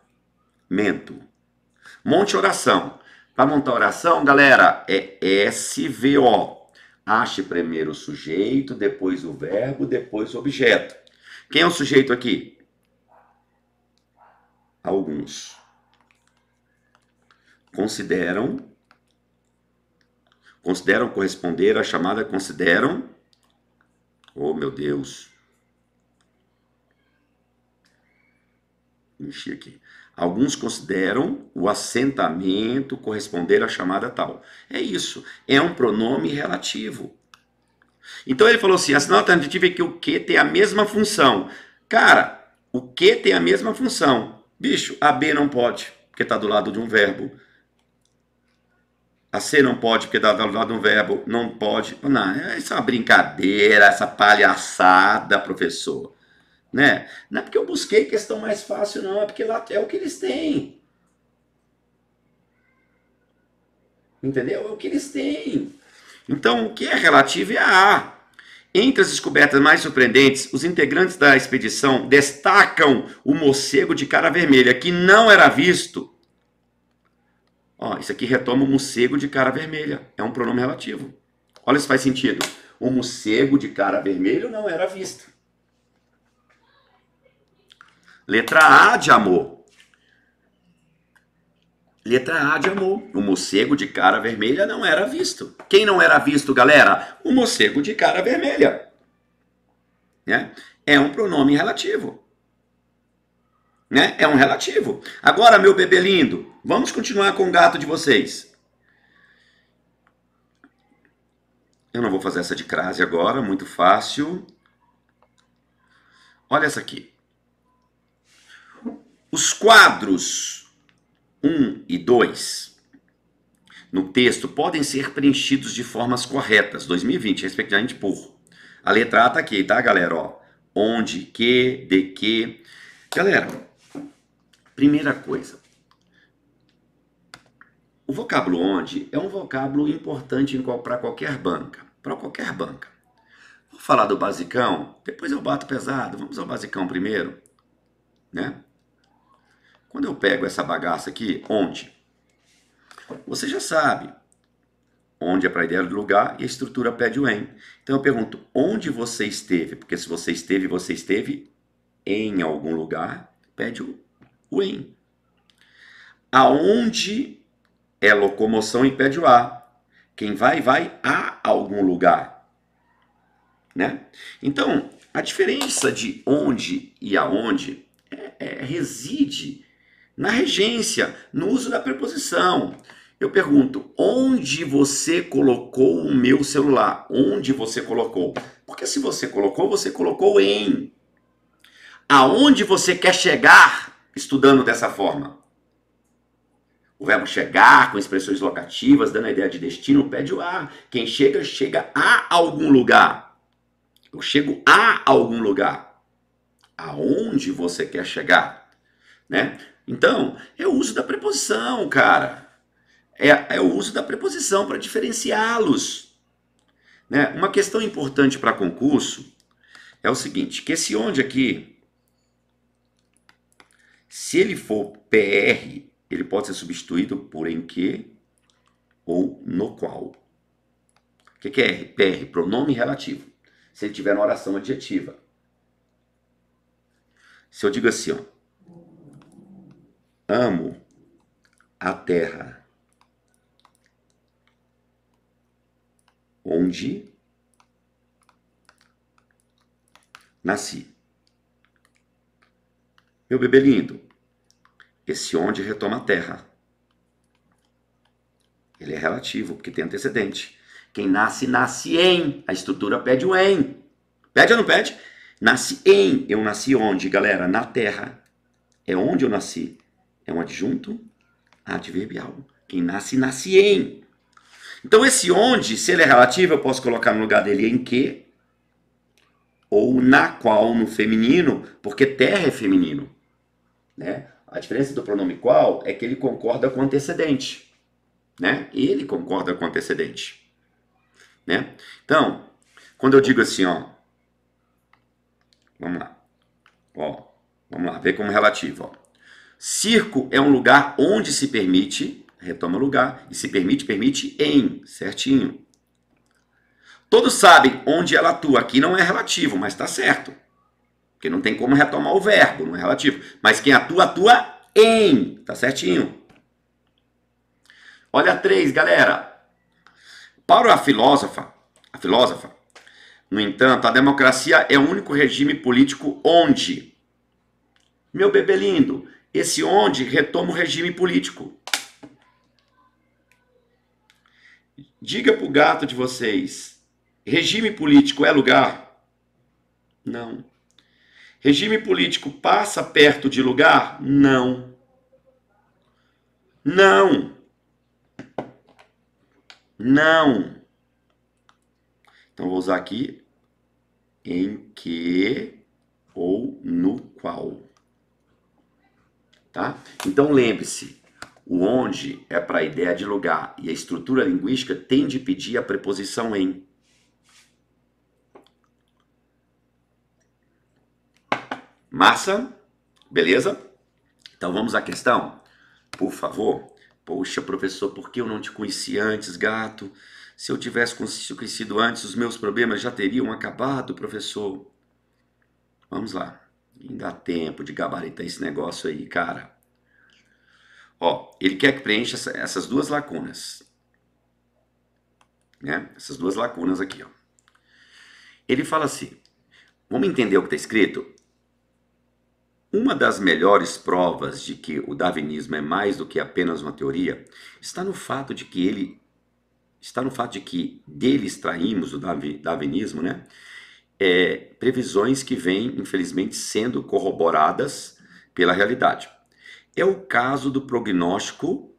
Monte oração. Para montar oração, galera, é SVO. Ache primeiro o sujeito, depois o verbo, depois o objeto. Quem é o sujeito aqui? Alguns consideram corresponder à chamada consideram. Oh, meu Deus. Mexi aqui. Alguns consideram o assentamento corresponder à chamada tal. É isso. É um pronome relativo. Então ele falou assim, a sinal alternativa é que o que tem a mesma função. Cara, o que tem a mesma função. Bicho, a B não pode, porque está do lado de um verbo. A C não pode, porque está do lado de um verbo. Não pode. Não, isso é uma brincadeira, essa palhaçada, professor. Né? Não é porque eu busquei questão mais fácil, não. É porque lá é o que eles têm. Entendeu? É o que eles têm. Então, o que é relativo é a A. Entre as descobertas mais surpreendentes, os integrantes da expedição destacam o morcego de cara vermelha, que não era visto. Ó, isso aqui retoma o morcego de cara vermelha. É um pronome relativo. Olha se faz sentido. O morcego de cara vermelho não era visto. Letra A de amor. Letra A de amor. O morcego de cara vermelha não era visto. Quem não era visto, galera? O morcego de cara vermelha. Né? É um pronome relativo. Né? É um relativo. Agora, meu bebê lindo, vamos continuar com o gato de vocês. Eu não vou fazer essa de crase agora, muito fácil. Olha essa aqui. Os quadros 1 e 2 no texto podem ser preenchidos de formas corretas, 2020, respectivamente por. A letra A tá aqui, tá, galera? Ó, onde, que, de que. Galera, primeira coisa. O vocábulo onde é um vocábulo importante para qualquer banca. Para qualquer banca. Vou falar do basicão, depois eu bato pesado. Vamos ao basicão primeiro. Né? Quando eu pego essa bagaça aqui, onde? Você já sabe. Onde é para a ideia do lugar e a estrutura pede o em. Então eu pergunto, onde você esteve? Porque se você esteve em algum lugar, pede o em. Aonde é locomoção e pede o a. Quem vai a algum lugar. Né? Então, a diferença de onde e aonde reside na regência, no uso da preposição. Eu pergunto, onde você colocou o meu celular? Onde você colocou? Porque se você colocou em. Aonde você quer chegar estudando dessa forma? O verbo chegar, com expressões locativas, dando a ideia de destino, pede o a. Quem chega, chega a algum lugar. Eu chego a algum lugar. Aonde você quer chegar? Né? Então, é o uso da preposição, cara. É o uso da preposição para diferenciá-los. Né? Uma questão importante para concurso é o seguinte, que esse onde aqui, se ele for PR, ele pode ser substituído por em que ou no qual. O que é PR? Pronome relativo. Se ele tiver na oração adjetiva. Se eu digo assim, ó, amo a terra onde nasci. Meu bebê lindo, esse onde retoma a terra. Ele é relativo, porque tem antecedente. Quem nasce, nasce em. A estrutura pede o em. Pede ou não pede? Nasce em. Eu nasci onde, galera? Na terra. É onde eu nasci. É um adjunto adverbial. Quem nasce, nasce em. Então esse onde, se ele é relativo, eu posso colocar no lugar dele em que, ou na qual, no feminino, porque terra é feminino. Né? A diferença do pronome qual é que ele concorda com o antecedente. Né? Ele concorda com o antecedente. Né? Então, quando eu digo assim, ó, vamos lá, vê como relativo. Ó. Circo é um lugar onde se permite, retoma lugar, e se permite, permite em, certinho. Todos sabem onde ela atua. Aqui não é relativo, mas está certo. Porque não tem como retomar o verbo, não é relativo. Mas quem atua, atua em. Tá certinho. Olha a 3, galera. Para a filósofa, no entanto, a democracia é o único regime político onde, meu bebê lindo, esse onde retoma o regime político. Diga pro gato de vocês, regime político é lugar? Não. Regime político passa perto de lugar? Não. Não. Não. Então vou usar aqui em que ou no qual. Tá? Então lembre-se, o onde é para a ideia de lugar e a estrutura linguística tem de pedir a preposição em. Massa? Beleza? Então vamos à questão? Por favor. Poxa, professor, por que eu não te conheci antes, gato? Se eu tivesse conhecido antes, os meus problemas já teriam acabado, professor. Vamos lá. Ainda dá tempo de gabaritar esse negócio aí, cara. Ó, ele quer que preencha essas duas lacunas. Né? Essas duas lacunas aqui, ó. Ele fala assim, vamos entender o que está escrito? Uma das melhores provas de que o darwinismo é mais do que apenas uma teoria está no fato de que dele extraímos o darwinismo, né? Previsões que vêm, infelizmente, sendo corroboradas pela realidade. É o caso do prognóstico,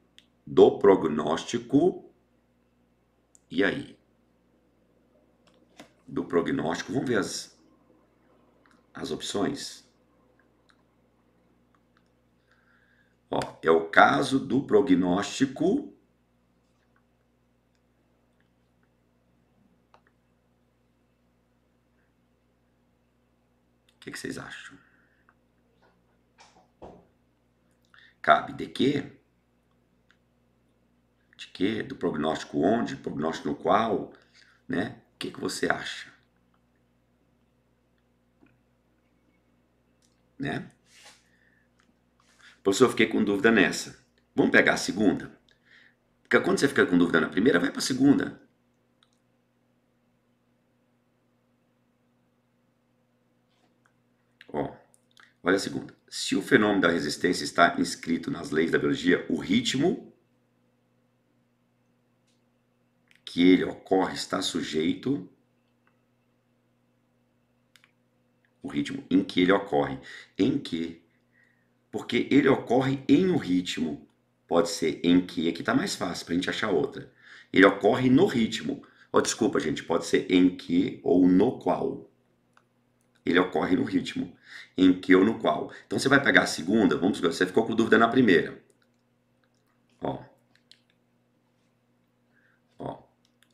e aí? Do prognóstico, vamos ver as opções? Ó, é o caso do prognóstico o que vocês acham? Cabe de quê? De quê? Do prognóstico onde? Prognóstico no qual? Né? O que você acha? Né? Professor, eu fiquei com dúvida nessa. Vamos pegar a segunda? Porque quando você fica com dúvida na primeira, vai para a segunda. Ó, olha a segunda. Se o fenômeno da resistência está inscrito nas leis da biologia, o ritmo que ele ocorre está sujeito... O ritmo em que ele ocorre. Em que? Porque ele ocorre em um ritmo. Pode ser em que, aqui está mais fácil para a gente achar outra. Ele ocorre no ritmo. Oh, desculpa, gente, pode ser em que ou no qual. Ele ocorre no ritmo. Em que ou no qual. Então você vai pegar a segunda, vamos supor, você ficou com dúvida na primeira. Ó. Ó.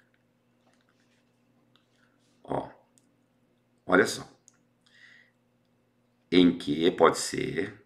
Ó. Olha só. Em que pode ser,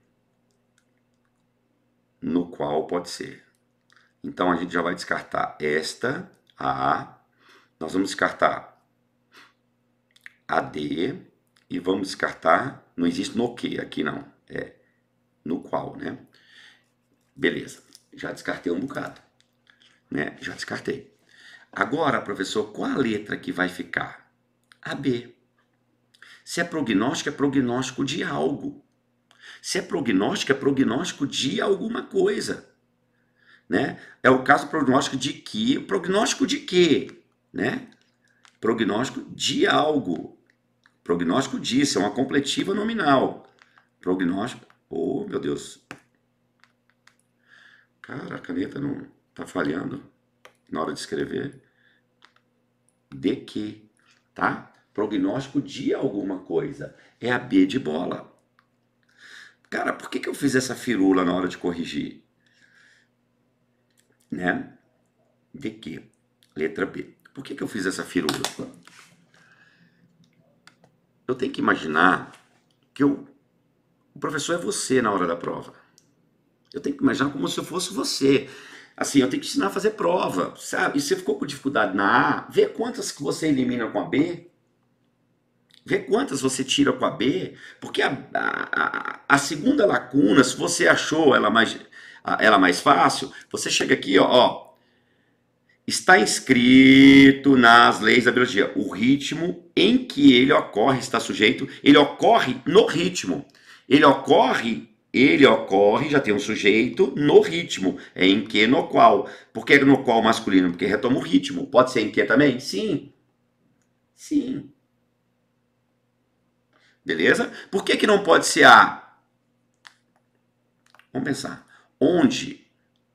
no qual pode ser. Então a gente já vai descartar esta, a, nós vamos descartar a D e vamos descartar, não existe no que aqui não, é no qual, né? Beleza, já descartei um bocado, né? Já descartei. Agora, professor, qual a letra que vai ficar? A B. Se é prognóstico de algo. Se é prognóstico de alguma coisa, né? É o caso prognóstico de que, prognóstico de quê, né? Prognóstico de algo. Prognóstico disso, é uma completiva nominal. Prognóstico, oh meu Deus, cara, a caneta não tá falhando na hora de escrever. De que, tá? Prognóstico de alguma coisa. É a B de bola. Cara, por que eu fiz essa firula na hora de corrigir? Né? De que? Letra B. Por que eu fiz essa firula? Eu tenho que imaginar que o professor é você na hora da prova. Eu tenho que imaginar como se eu fosse você. Assim, eu tenho que ensinar a fazer prova, sabe? E se você ficou com dificuldade na A, vê quantas que você elimina com a B. Vê quantas você tira com a B, porque a segunda lacuna, se você achou ela mais fácil, você chega aqui, ó, está inscrito nas leis da biologia. O ritmo em que ele ocorre está sujeito, ele ocorre no ritmo. Ele ocorre, já tem um sujeito no ritmo. É em que, no qual. Por que no qual masculino? Porque retoma o ritmo. Pode ser em que também? Sim. Sim. Beleza? Por que não pode ser a? Vamos pensar. Onde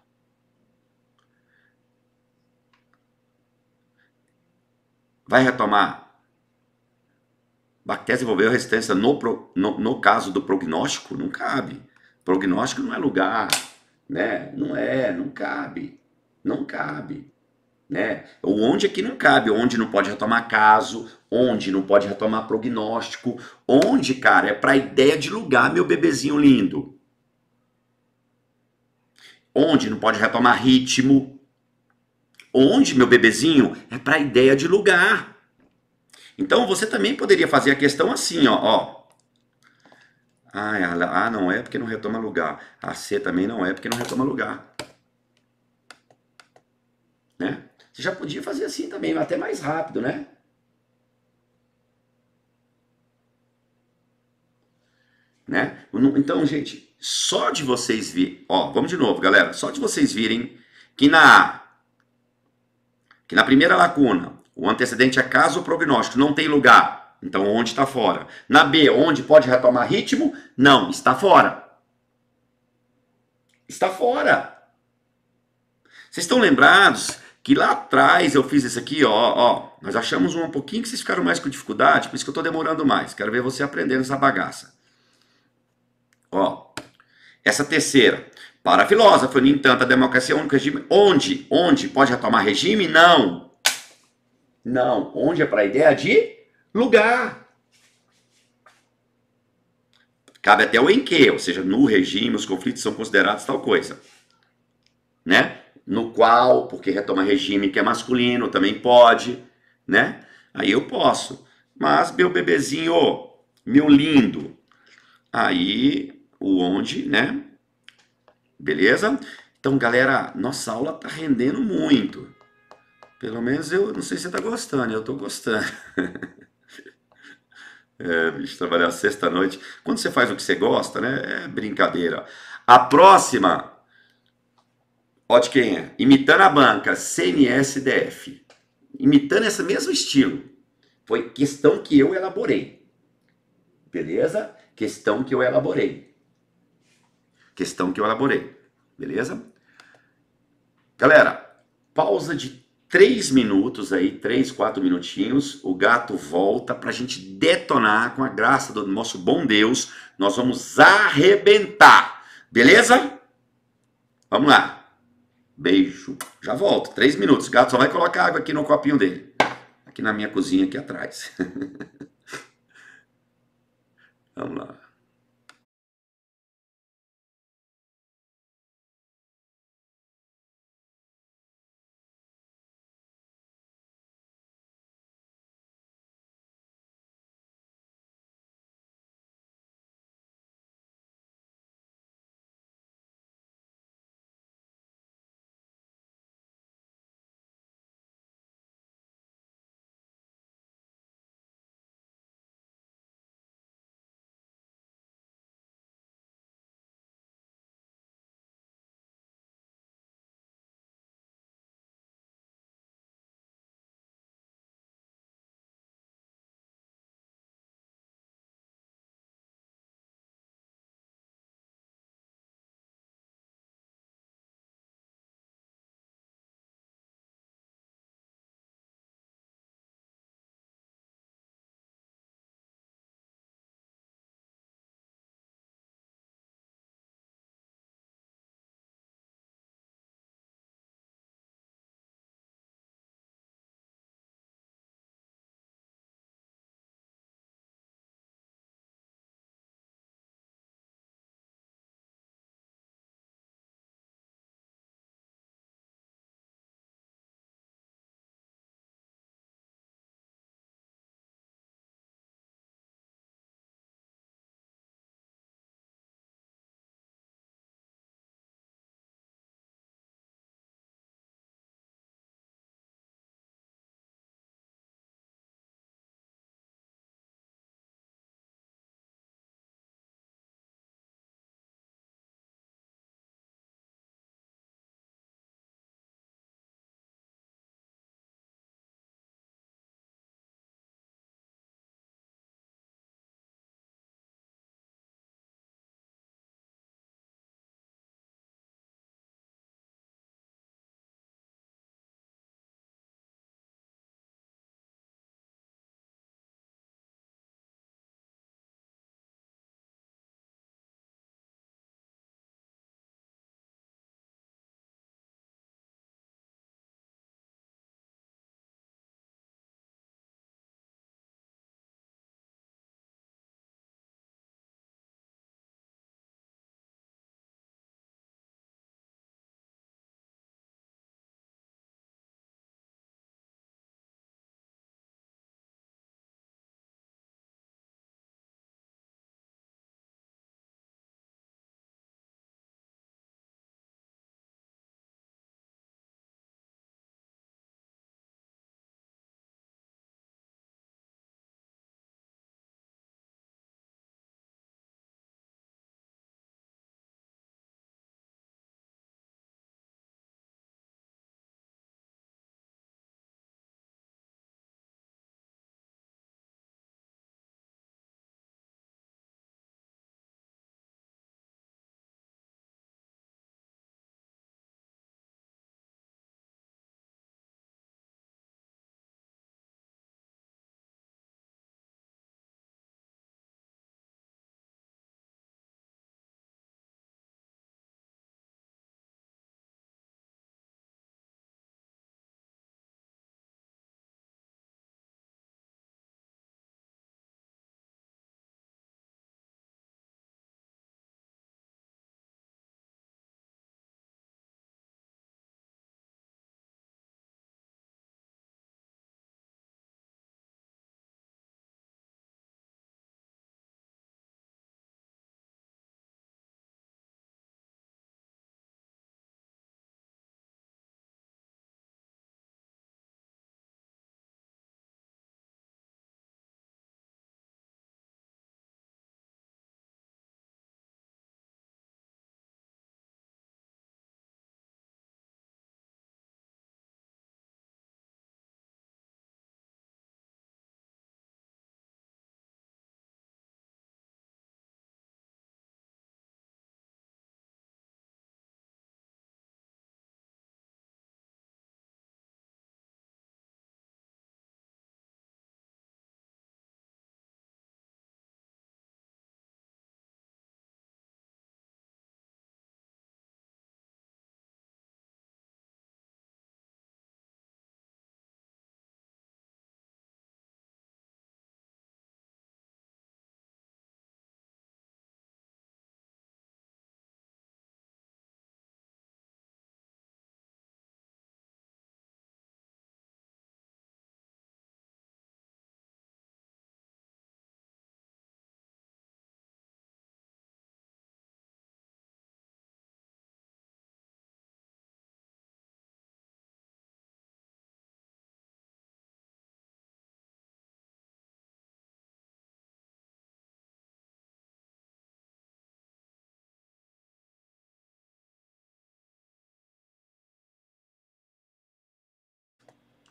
vai retomar? Bactéria desenvolveu resistência no caso do prognóstico? Não cabe. Prognóstico não é lugar, né? Não cabe. Não cabe. Né? O onde aqui não cabe, onde não pode retomar caso, onde não pode retomar prognóstico, onde, cara, é para a ideia de lugar, meu bebezinho lindo. Onde não pode retomar ritmo, onde, meu bebezinho, é para a ideia de lugar. Então você também poderia fazer a questão assim, ó. A não é porque não retoma lugar. A C também não é porque não retoma lugar. Né? Você já podia fazer assim também, até mais rápido, né? Né? Então, gente, só de vocês virem, ó, vamos de novo, galera, só de vocês virem que que na primeira lacuna, o antecedente é caso ou prognóstico, não tem lugar, então onde está fora. Na B, onde pode retomar ritmo, não, está fora. Está fora. Vocês estão lembrados que lá atrás eu fiz isso aqui, ó, nós achamos um pouquinho que vocês ficaram mais com dificuldade, por isso que eu estou demorando mais, quero ver você aprendendo essa bagaça. Ó, essa terceira. Para a filósofo, no entanto, a democracia é o único regime. Onde pode retomar regime? Não. Não. Onde é para a ideia de lugar. Cabe até o em que, ou seja, no regime os conflitos são considerados tal coisa. Né? No qual, porque retoma regime que é masculino, também pode. Né? Aí eu posso. Mas, meu bebezinho, meu lindo, aí o onde, né? Beleza? Então, galera, nossa aula tá rendendo muito. Pelo menos eu não sei se você tá gostando, eu tô gostando. É, bicho, trabalhar sexta-noite. Quando você faz o que você gosta, né? É brincadeira. A próxima, ó de quem é? Imitando a banca, CNSDF. Imitando esse mesmo estilo. Foi questão que eu elaborei. Beleza? Questão que eu elaborei. Questão que eu elaborei. Beleza? Galera, pausa de 3 minutos aí, 3, 4 minutinhos. O gato volta pra gente detonar com a graça do nosso bom Deus. Nós vamos arrebentar. Beleza? Vamos lá. Beijo. Já volto. 3 minutos. O gato só vai colocar água aqui no copinho dele. Aqui na minha cozinha aqui atrás. Vamos lá.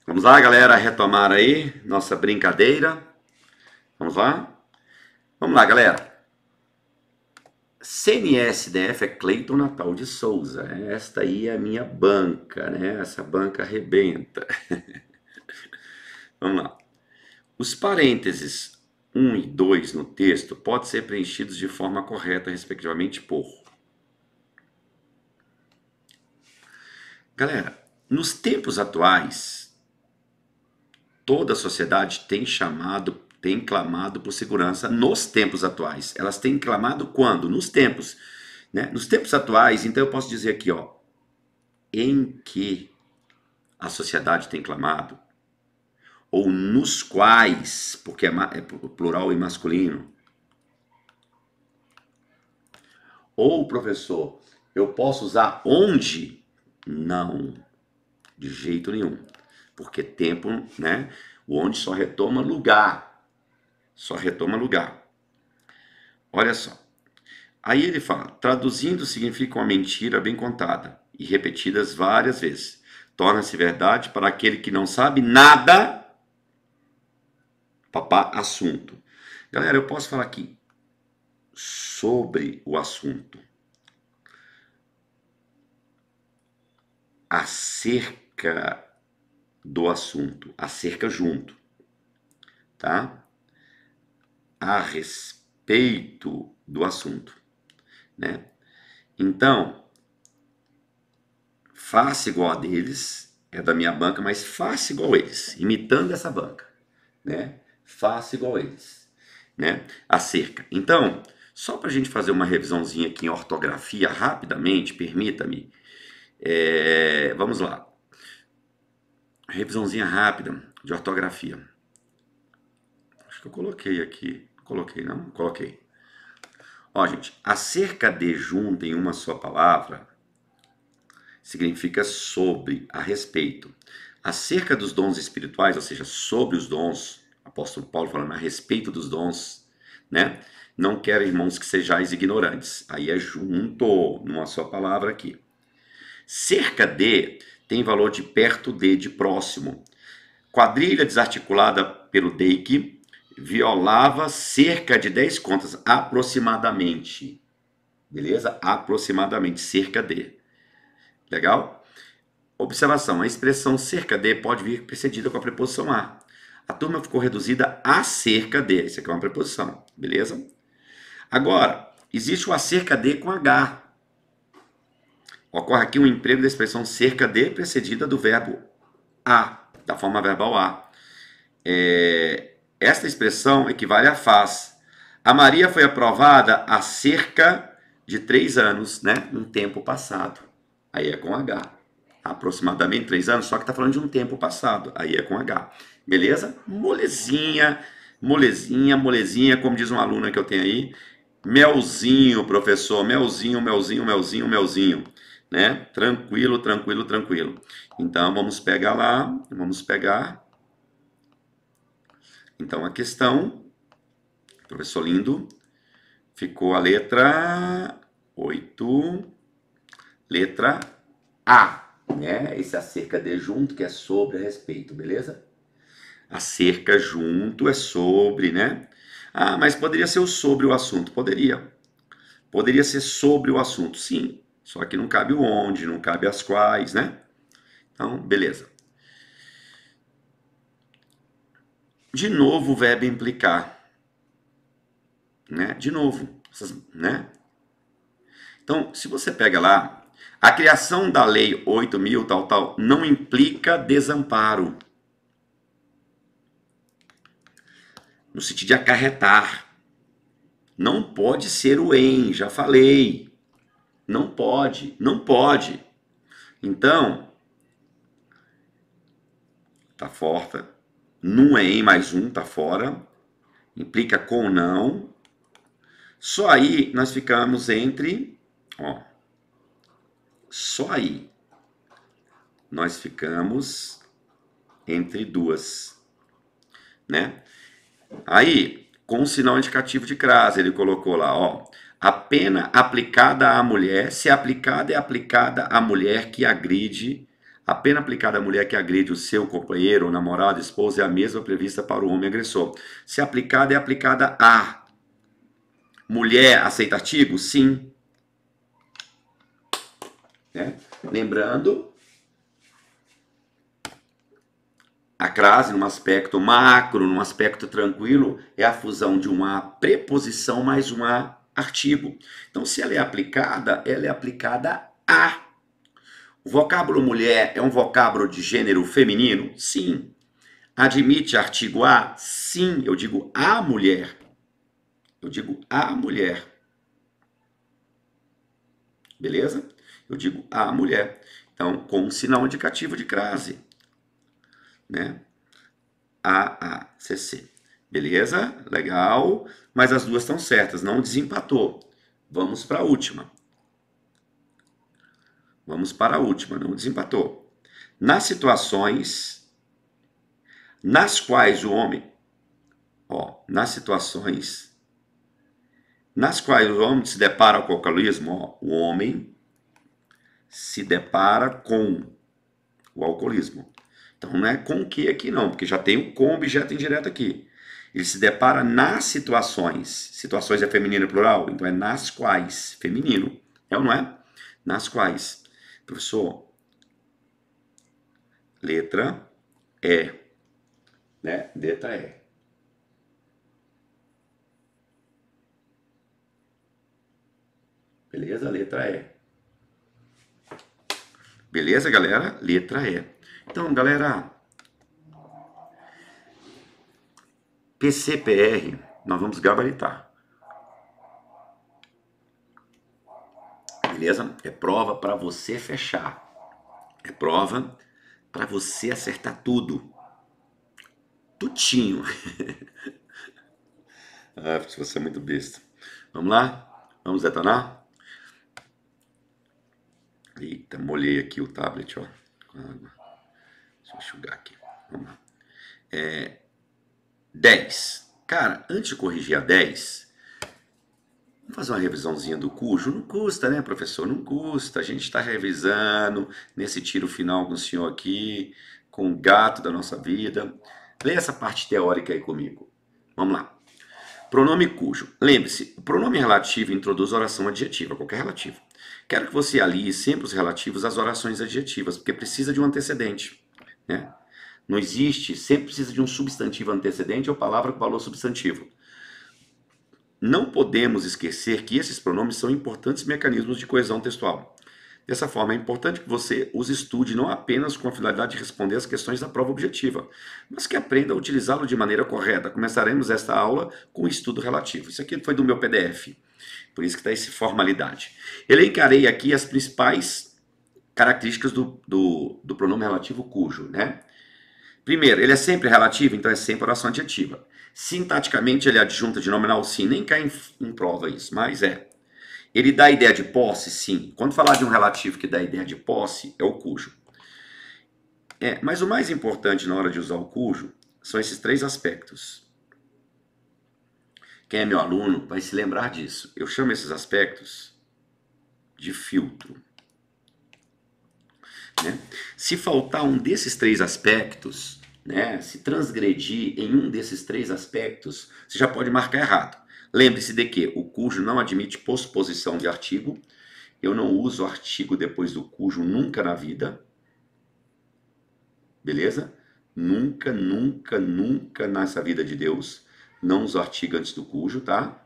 Vamos lá, galera, retomar aí nossa brincadeira. Vamos lá? Vamos lá, galera. CNSDF é Cleiton Natal de Souza. Esta aí é a minha banca, né? Essa banca arrebenta. Vamos lá. Os parênteses 1 e 2 no texto podem ser preenchidos de forma correta, respectivamente, por... Galera, nos tempos atuais, toda a sociedade tem clamado por segurança nos tempos atuais. Elas têm clamado quando? Nos tempos, né? Nos tempos atuais, então eu posso dizer aqui, ó, em que a sociedade tem clamado, ou nos quais, porque é plural e masculino. Ou, professor, eu posso usar onde? Não, de jeito nenhum. Porque tempo, né? O onde só retoma lugar. Só retoma lugar. Olha só. Aí ele fala, traduzindo significa uma mentira bem contada e repetidas várias vezes. Torna-se verdade para aquele que não sabe nada, papá, assunto. Galera, eu posso falar aqui sobre o assunto. Acerca do assunto. Acerca junto. Tá? A respeito do assunto. Né? Então, faça igual a deles, é da minha banca, mas faça igual a eles, imitando essa banca, né? Faça igual a eles, né? Acerca. Então, só para a gente fazer uma revisãozinha aqui em ortografia rapidamente, permita-me, vamos lá. Revisãozinha rápida de ortografia. Acho que eu coloquei aqui, coloquei não? Coloquei. Ó, gente, acerca de junto em uma só palavra significa sobre, a respeito. Acerca dos dons espirituais, ou seja, sobre os dons, apóstolo Paulo falando a respeito dos dons, né? Não quero, irmãos, que sejais ignorantes. Aí é junto, numa só palavra aqui. Cerca de tem valor de perto de próximo. Quadrilha desarticulada pelo Deik violava cerca de 10 contas, aproximadamente. Beleza? Aproximadamente, cerca de. Legal? Observação, a expressão cerca de pode vir precedida com a preposição a. A turma ficou reduzida a cerca de. Isso aqui é uma preposição, beleza? Agora, existe o acerca de com H. Ocorre aqui um emprego da expressão cerca de precedida do verbo a, da forma verbal a. Esta expressão equivale a faz. A Maria foi aprovada há cerca de 3 anos, né? No tempo passado. Aí é com H. Aproximadamente 3 anos, só que está falando de um tempo passado. Aí é com H. Beleza? Molezinha, molezinha, molezinha, como diz um aluno que eu tenho aí. Melzinho, professor. Melzinho, melzinho, melzinho, melzinho. Né? Tranquilo, tranquilo, tranquilo. Então, vamos pegar lá. Vamos pegar. Então, a questão, professor lindo, ficou a letra 8, letra A. Né? Esse acerca de junto, que é sobre a respeito, beleza? Acerca junto é sobre, né? Ah, mas poderia ser o sobre o assunto. Poderia. Poderia ser sobre o assunto, sim. Só que não cabe o onde, não cabe as quais, né? Então, beleza. De novo o verbo implicar. Né? De novo, né? Então, se você pega lá, a criação da lei 8.000, tal, não implica desamparo. No sentido de acarretar. Não pode ser o em, já falei. Não pode, não pode. Então, tá fora. Não é em mais um, tá fora. Implica com não. Só aí nós ficamos entre, ó. Só aí nós ficamos entre duas, né? Aí, com o sinal indicativo de crase, ele colocou lá, ó. A pena aplicada à mulher, se aplicada é aplicada à mulher que agride A pena aplicada à mulher que agride o seu companheiro, ou namorado, esposo, é a mesma prevista para o homem agressor. Se aplicada, é aplicada a mulher, aceita artigo? Sim. Né? Lembrando, a crase, num aspecto macro, num aspecto tranquilo, é a fusão de uma preposição mais um artigo. Então, se ela é aplicada a. O vocábulo mulher é um vocábulo de gênero feminino? Sim. Admite artigo a? Sim. Eu digo a mulher. Eu digo a mulher. Beleza? Eu digo a mulher. Então, com um sinal indicativo de crase. Né? AACC. Beleza? Legal. Mas as duas estão certas, não desempatou. Vamos para a última. Vamos para a última, não desempatou. Nas situações nas quais o homem, nas situações nas quais o homem se depara com o alcoolismo, o homem se depara com o alcoolismo. Então não é com o que aqui não, porque já tem o com objeto indireto aqui. Ele se depara nas situações. Situações é feminino e plural? Então é nas quais. Feminino. É ou não é? Nas quais. Professor, letra E. Né? Letra E. Beleza? Letra E. Beleza, galera? Letra E. Então, galera, PCPR, nós vamos gabaritar. Beleza? É prova para você fechar. É prova para você acertar tudo. Tutinho. Você é muito besta. Vamos lá? Vamos detonar? Eita, molhei aqui o tablet, ó, com água. Deixa eu enxugar aqui. Vamos lá. 10. Cara, antes de corrigir a 10, vamos fazer uma revisãozinha do cujo? Não custa, né, professor? Não custa. A gente está revisando nesse tiro final com o senhor aqui, com o gato da nossa vida. Lê essa parte teórica aí comigo. Vamos lá. Pronome cujo. Lembre-se, o pronome relativo introduz oração adjetiva, qualquer relativo. Quero que você alie sempre os relativos às orações adjetivas, porque precisa de um antecedente. Né? Não existe, sempre precisa de um substantivo antecedente ou palavra com valor substantivo. Não podemos esquecer que esses pronomes são importantes mecanismos de coesão textual. Dessa forma, é importante que você os estude não apenas com a finalidade de responder às questões da prova objetiva, mas que aprenda a utilizá-lo de maneira correta. Começaremos esta aula com o estudo relativo. Isso aqui foi do meu PDF, por isso que está essa formalidade. Elencarei aqui as principais características do pronome relativo cujo, né? Primeiro, ele é sempre relativo, então é sempre oração adjetiva. Sintaticamente, ele é adjunta de nominal, sim, nem cai em prova isso, mas é. Ele dá a ideia de posse? Sim. Quando falar de um relativo que dá a ideia de posse, é o cujo. Mas o mais importante na hora de usar o cujo são esses três aspectos. Quem é meu aluno vai se lembrar disso. Eu chamo esses aspectos de filtro. Né? Se faltar um desses três aspectos, né, se transgredir em um desses três aspectos, você já pode marcar errado. Lembre-se de que o cujo não admite posposição de artigo. Eu não uso artigo depois do cujo nunca na vida. Beleza? Nunca, nunca, nunca nessa vida de Deus. Não uso artigo antes do cujo, tá?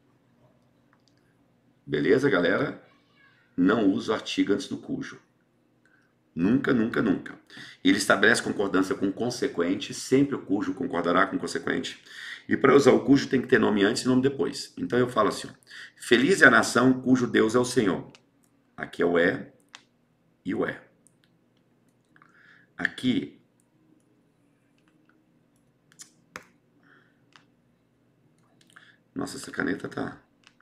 Beleza, galera? Não uso artigo antes do cujo. Nunca, nunca, nunca. Ele estabelece concordância com consequente, sempre o cujo concordará com consequente. E para usar o cujo tem que ter nome antes e nome depois. Então eu falo assim, ó, feliz é a nação cujo Deus é o Senhor. Aqui é o e o Aqui, nossa, essa caneta tá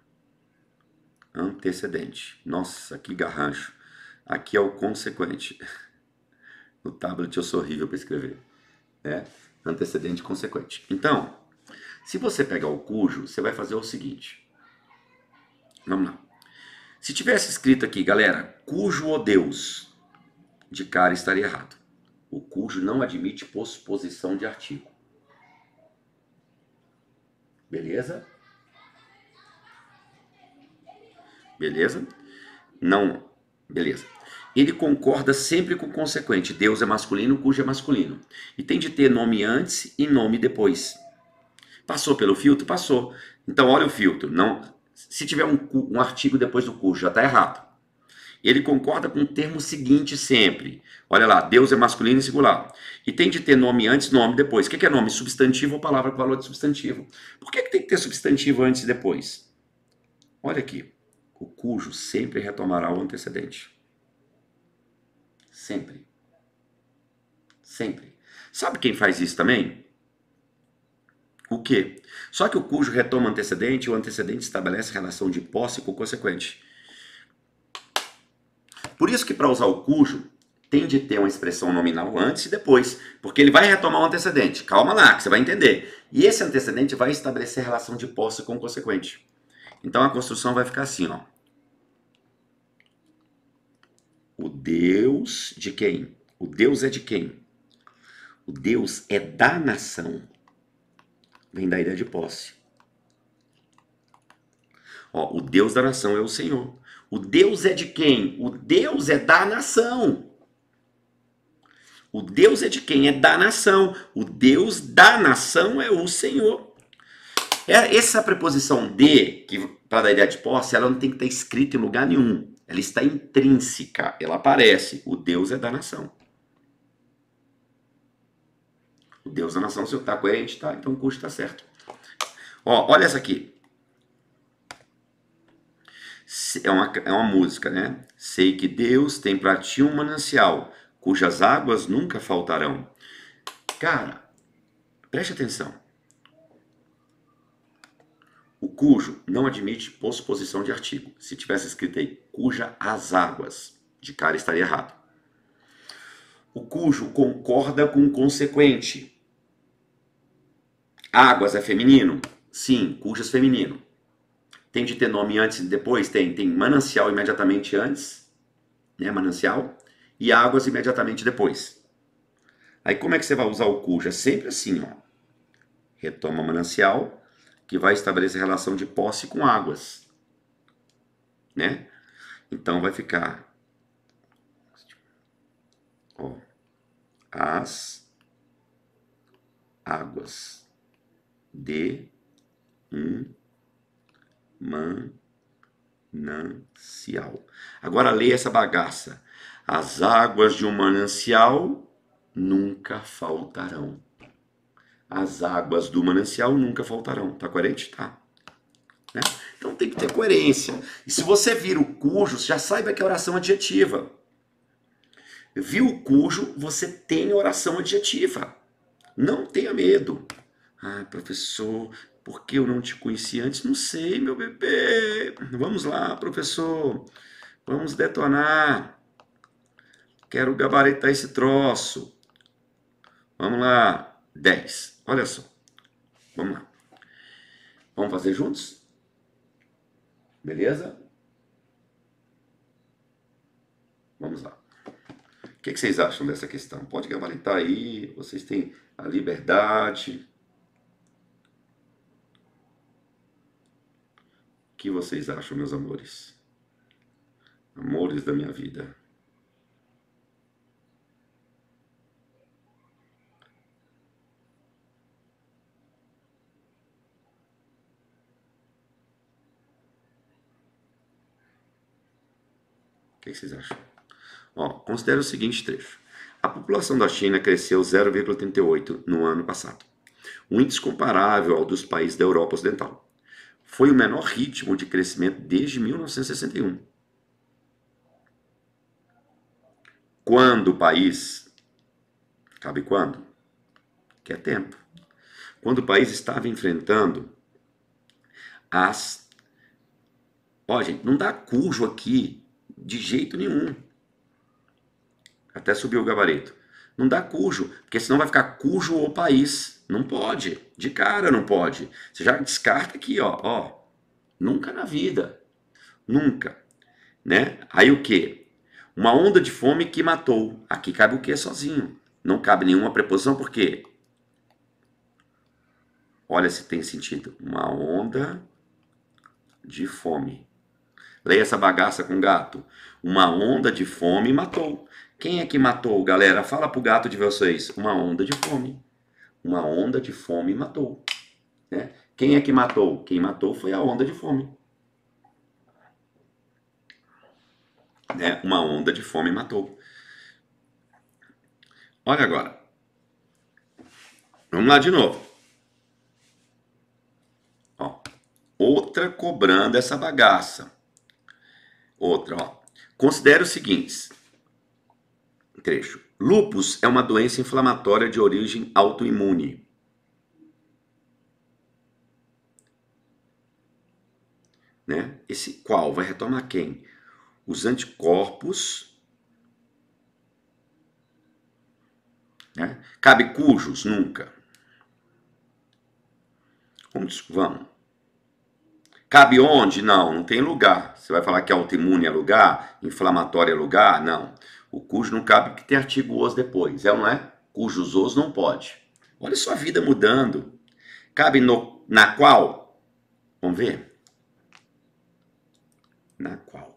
antecedente. Nossa, que garrancho. Aqui é o consequente. No tablet eu sou horrível para escrever. Antecedente e consequente. Então, se você pegar o cujo, você vai fazer o seguinte. Vamos lá. Se tivesse escrito aqui, galera, cujo o Deus, de cara estaria errado. O cujo não admite posposição de artigo. Beleza? Beleza? Não. Beleza. Ele concorda sempre com o consequente. Deus é masculino, cujo é masculino. E tem de ter nome antes e nome depois. Passou pelo filtro? Passou. Então, olha o filtro. Não, se tiver um artigo depois do cujo, já está errado. Ele concorda com o termo seguinte sempre. Olha lá, Deus é masculino e singular. E tem de ter nome antes, nome depois. O que é nome? Substantivo ou palavra com valor de substantivo. Por que tem que ter substantivo antes e depois? Olha aqui. O cujo sempre retomará o antecedente. Sempre. Sempre. Sabe quem faz isso também? O quê? Só que o cujo retoma o antecedente e o antecedente estabelece relação de posse com o consequente. Por isso que para usar o cujo, tem de ter uma expressão nominal antes e depois, porque ele vai retomar o antecedente. Calma lá, que você vai entender. E esse antecedente vai estabelecer relação de posse com o consequente. Então a construção vai ficar assim, ó. O Deus de quem? O Deus é de quem? O Deus é da nação. Vem da ideia de posse. Ó, o Deus da nação é o Senhor. O Deus é de quem? O Deus é da nação. O Deus é de quem? É da nação. O Deus da nação é o Senhor. Essa preposição de, que para dar ideia de posse, ela não tem que estar escrita em lugar nenhum. Ela está intrínseca. Ela aparece. O Deus é da nação. O Deus da nação, se eu está coerente, tá? Então o cujo está certo. Ó, olha essa aqui. É uma música, né? Sei que Deus tem para ti um manancial, cujas águas nunca faltarão. Cara, preste atenção. O cujo não admite posposição de artigo. Se tivesse escrito aí, cuja as águas, de cara estaria errado. O cujo concorda com o consequente. Águas é feminino? Sim, cujas feminino. Tem de ter nome antes e depois? Tem manancial imediatamente antes, né, manancial, e águas imediatamente depois. Aí como é que você vai usar o cujo? É sempre assim, ó. Retoma manancial, que vai estabelecer relação de posse com águas, né? Então vai ficar, ó, as águas de um manancial. Agora leia essa bagaça. As águas de um manancial nunca faltarão. As águas do manancial nunca faltarão. Tá coerente? Tá. Né? Então tem que ter coerência. E se você vira o cujo, já saiba que é oração adjetiva. Viu o cujo, você tem oração adjetiva. Não tenha medo. Ah, professor, por que eu não te conheci antes? Não sei, meu bebê. Vamos lá, professor. Vamos detonar. Quero gabaritar esse troço. Vamos lá. 10. Olha só. Vamos lá. Vamos fazer juntos? Beleza? Vamos lá. O que vocês acham dessa questão? Pode gabaritar aí. Vocês têm a liberdade. O que vocês acham, meus amores? Amores da minha vida. O que vocês acham? Ó, considere o seguinte trecho. A população da China cresceu 0,38 no ano passado. Um índice comparável ao dos países da Europa Ocidental. Foi o menor ritmo de crescimento desde 1961. Quando o país... Cabe quando? Que é tempo. Quando o país estava enfrentando as... Ó, gente, não dá cujo aqui de jeito nenhum. Até subiu o gabarito. Não dá cujo, porque senão vai ficar cujo o país. Não pode. De cara não pode. Você já descarta aqui, ó. Nunca na vida. Nunca. Né? Aí o quê? Uma onda de fome que matou. Aqui cabe o que sozinho? Não cabe nenhuma preposição, por quê? Olha se tem sentido. Uma onda de fome. Leia essa bagaça com gato. Uma onda de fome matou. Quem é que matou, galera? Fala pro gato de vocês. Uma onda de fome. Uma onda de fome matou. Né? Quem é que matou? Quem matou foi a onda de fome. Né? Uma onda de fome matou. Olha agora. Vamos lá de novo. Ó. Outra cobrando essa bagaça. Outra, ó. Considere os seguintes. Trecho. Lúpus é uma doença inflamatória de origem autoimune. Né? Esse qual vai retomar quem? Os anticorpos. Né? Cabe cujos? Nunca. Vamos. Cabe onde? Não, não tem lugar. Você vai falar que autoimune é lugar? Inflamatório é lugar? Não. O cujo não cabe porque tem artigo os depois. É ou não é? Cujos os não pode. Olha sua vida mudando. Cabe na qual? Vamos ver? Na qual?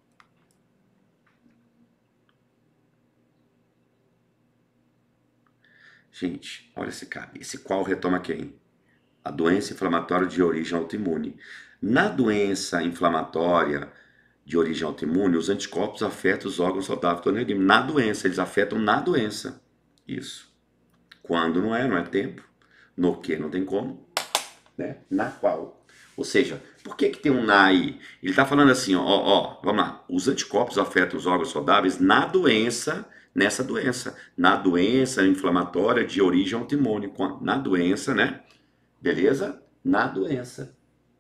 Gente, olha se cabe. Esse qual retoma quem? A doença inflamatória de origem autoimune. Na doença inflamatória de origem autoimune, os anticorpos afetam os órgãos saudáveis do organismo. Na doença, eles afetam na doença. Isso. Quando não é tempo. No que não tem como. Né? Na qual. Ou seja, por que tem um na aí? Ele está falando assim, ó, vamos lá. Os anticorpos afetam os órgãos saudáveis na doença, nessa doença. Na doença inflamatória de origem autoimune. Na doença, né? Beleza? Na doença.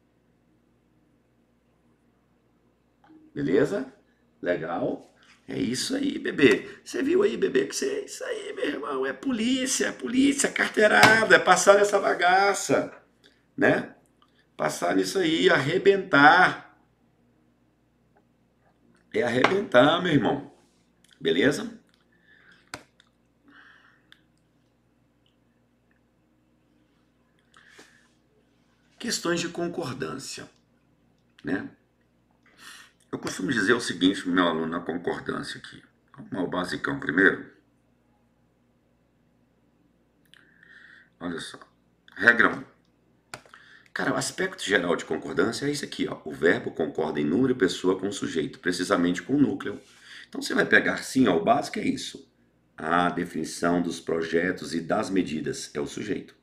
Beleza? Legal? É isso aí, bebê. Você viu aí, bebê, que você... Isso aí, meu irmão, é polícia, carteirada, é passar nessa bagaça, né? Passar nisso aí, arrebentar. É arrebentar, meu irmão. Beleza? Questões de concordância, né? Eu costumo dizer o seguinte pro meu aluno na concordância aqui. Vamos ao basicão primeiro. Olha só. Regra 1. Cara, o aspecto geral de concordância é isso aqui, ó. O verbo concorda em número e pessoa com o sujeito, precisamente com o núcleo. Então você vai pegar sim, ó, o básico é isso. A definição dos projetos e das medidas é o sujeito.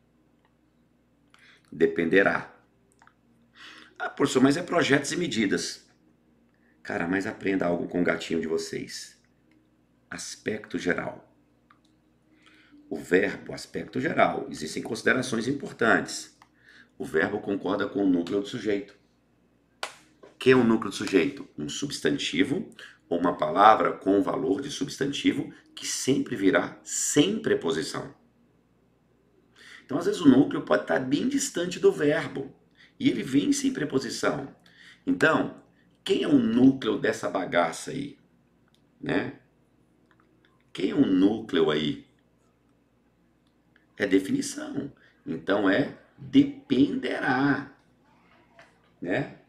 Dependerá. Ah, professor, mas é projetos e medidas. Cara, mas aprenda algo com o gatinho de vocês. Aspecto geral. O verbo, aspecto geral. Existem considerações importantes. O verbo concorda com o núcleo do sujeito. Que é o núcleo do sujeito? Um substantivo ou uma palavra com valor de substantivo que sempre virá sem preposição. Então, às vezes, o núcleo pode estar bem distante do verbo e ele vem sem preposição. Então, quem é o núcleo dessa bagaça aí? Né? Quem é o núcleo aí? É definição. Então, é dependerá. Né?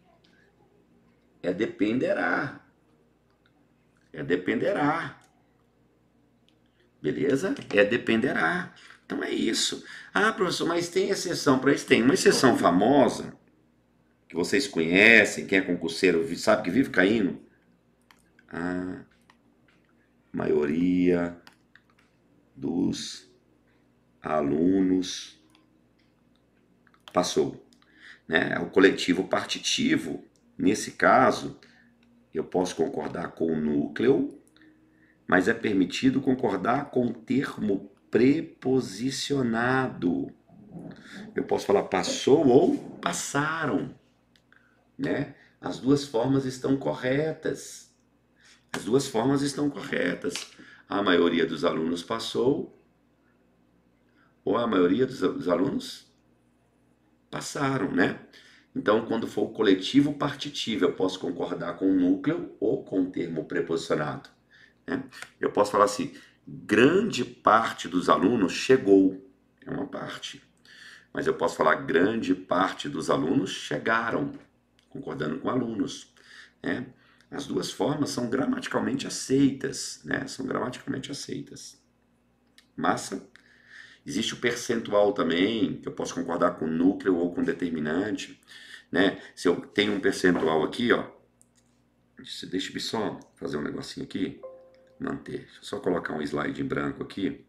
É dependerá. É dependerá. Beleza? É dependerá. Então é isso. Ah, professor, mas tem exceção para isso? Tem uma exceção famosa, que vocês conhecem, quem é concurseiro sabe que vive caindo. A maioria dos alunos passou. Né? O coletivo partitivo, nesse caso, eu posso concordar com o núcleo, mas é permitido concordar com o termo preposicionado. Eu posso falar passou ou passaram, né? As duas formas estão corretas. As duas formas estão corretas. A maioria dos alunos passou ou a maioria dos alunos passaram, né? Então, quando for o coletivo partitivo, eu posso concordar com o núcleo ou com o termo preposicionado, né? Eu posso falar assim, grande parte dos alunos chegou, é uma parte. Mas eu posso falar grande parte dos alunos chegaram, concordando com alunos, né? As duas formas são gramaticalmente aceitas, né? São gramaticalmente aceitas. Massa? Existe o percentual também, que eu posso concordar com núcleo ou com determinante, né? Se eu tenho um percentual aqui, ó, deixa eu só fazer um negocinho aqui, manter. Deixa eu só colocar um slide em branco aqui,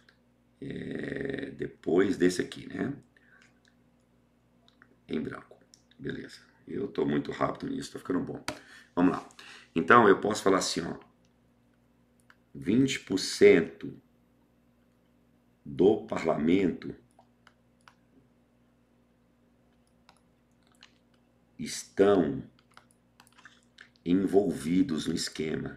depois desse aqui, né? Em branco, beleza. Eu estou muito rápido nisso, está ficando bom. Vamos lá. Então, eu posso falar assim, ó, 20% do parlamento estão envolvidos no esquema,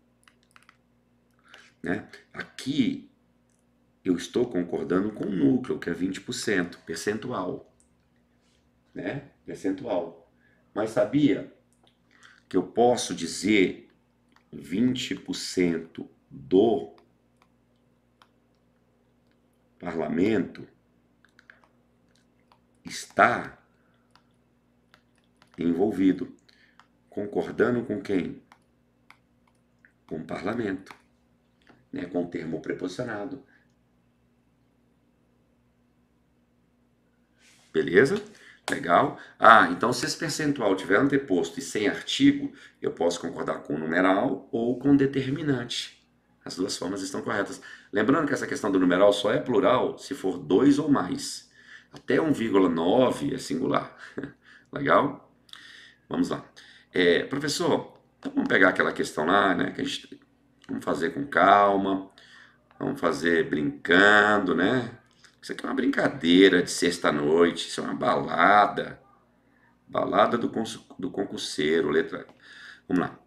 né? Aqui eu estou concordando com o núcleo, que é 20%, percentual, né? Percentual. Mas sabia que eu posso dizer 20% do parlamento está envolvido. Concordando com quem? Com o parlamento, né? Com o termo preposicionado. Beleza? Legal. Ah, então se esse percentual tiver anteposto e sem artigo, eu posso concordar com o numeral ou com determinante. As duas formas estão corretas. Lembrando que essa questão do numeral só é plural se for 2 ou mais. Até 1,9 é singular. Legal? Vamos lá. Professor, então vamos pegar aquela questão lá, né? Que vamos fazer com calma, vamos fazer brincando, né? Isso aqui é uma brincadeira de sexta-noite, isso é uma balada. Balada do concurseiro, letra. Vamos lá.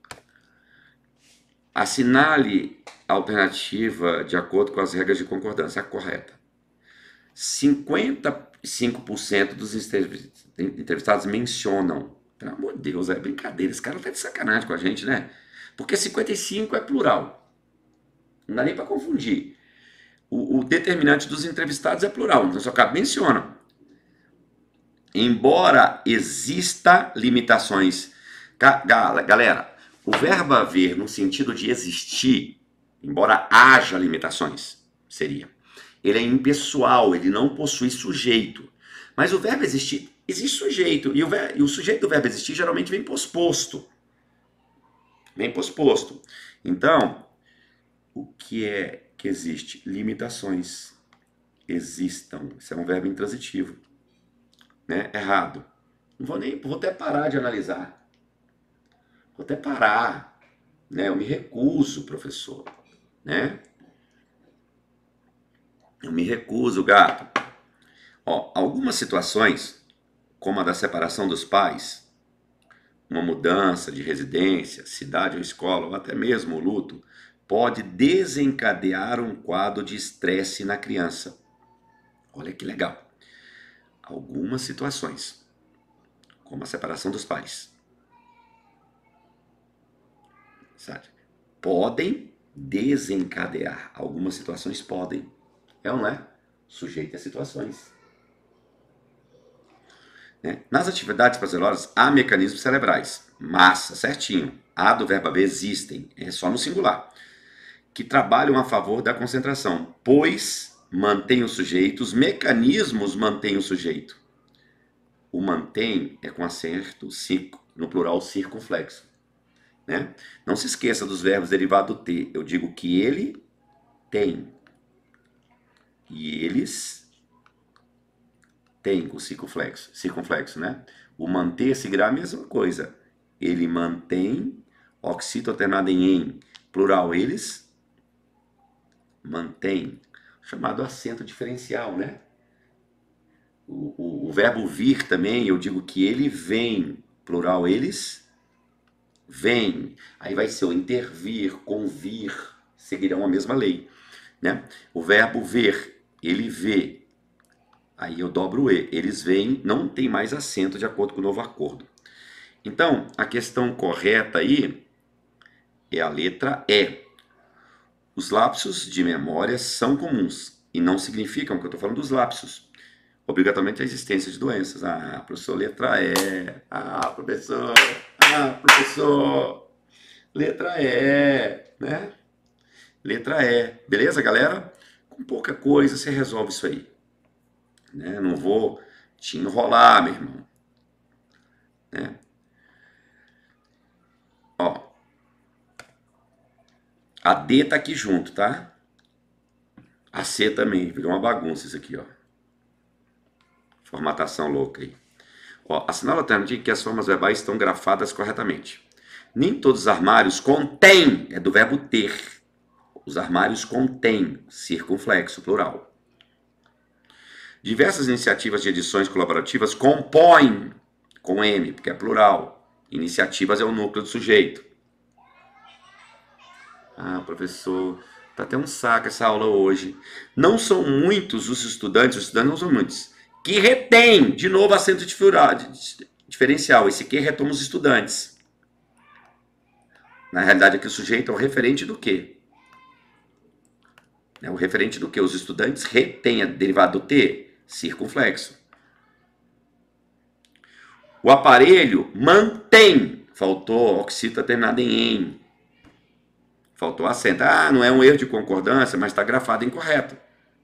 Assinale a alternativa de acordo com as regras de concordância, a correta. 55% dos entrevistados mencionam. Pelo amor de Deus, é brincadeira. Esse cara tá de sacanagem com a gente, né? Porque 55 é plural. Não dá nem para confundir. O determinante dos entrevistados é plural, então só cabe menciona. Embora exista limitações. Galera, o verbo haver no sentido de existir, embora haja limitações, seria. Ele é impessoal, ele não possui sujeito. Mas o verbo existir, existe sujeito. E o sujeito do verbo existir geralmente vem posposto. Vem posposto. Então, o que é que existe? Limitações. Existam. Isso é um verbo intransitivo. Né? Errado. Vou até parar de analisar. Vou até parar. Né? Eu me recuso, professor. Né? Eu me recuso, gato. Ó, algumas situações, como a da separação dos pais, uma mudança de residência, cidade ou escola, ou até mesmo o luto, pode desencadear um quadro de estresse na criança. Olha que legal. Algumas situações, como a separação dos pais, sabe? Podem desencadear. Algumas situações podem. É ou não é? Sujeito a situações. Né? Nas atividades prazerosas, há mecanismos cerebrais. Massa, certinho. Há do verbo haver existem. É só no singular. Que trabalham a favor da concentração. Pois mantém o sujeito. Os mecanismos mantêm o sujeito. O mantém é com acento no plural circunflexo. Né? Não se esqueça dos verbos derivados do T. Eu digo que ele tem. E eles têm com circunflexo, né? O manter seguirá a mesma coisa. Ele mantém, oxito alternado em plural eles, mantém, chamado acento diferencial, né? O verbo vir também, eu digo que ele vem, plural eles, vem. Aí vai ser o intervir, convir, seguirão a mesma lei, né? O verbo ver, ele vê. Aí eu dobro o E. Eles vêm, não tem mais acento de acordo com o novo acordo. Então, a questão correta aí é a letra E. Os lapsos de memória são comuns e não significam que eu estou falando dos lapsos. Obrigatoriamente a existência de doenças. Ah, professor, letra E. Ah, professor. Ah, professor. Letra E, né? Letra E. Beleza, galera? Com pouca coisa você resolve isso aí. Né? Não vou te enrolar, meu irmão. Né? Ó, a D tá aqui junto, tá? A C também. Virou uma bagunça isso aqui, ó. Formatação louca aí. Ó, assinala a alternativa que as formas verbais estão grafadas corretamente. Nem todos os armários contêm, é do verbo ter. Os armários contêm, circunflexo, plural. Diversas iniciativas de edições colaborativas compõem, com M, porque é plural. Iniciativas é o núcleo do sujeito. Ah, professor, tá até um saco essa aula hoje. Não são muitos os estudantes não são muitos, que retêm, de novo, acento diferencial. Esse que retoma os estudantes. Na realidade, aqui o sujeito é o referente do quê? É o referente do quê? Os estudantes retêm a derivada do T, circunflexo. O aparelho mantém, faltou oxítona terminada em "em". Faltou acento. Ah, não é um erro de concordância, mas está grafado incorreto.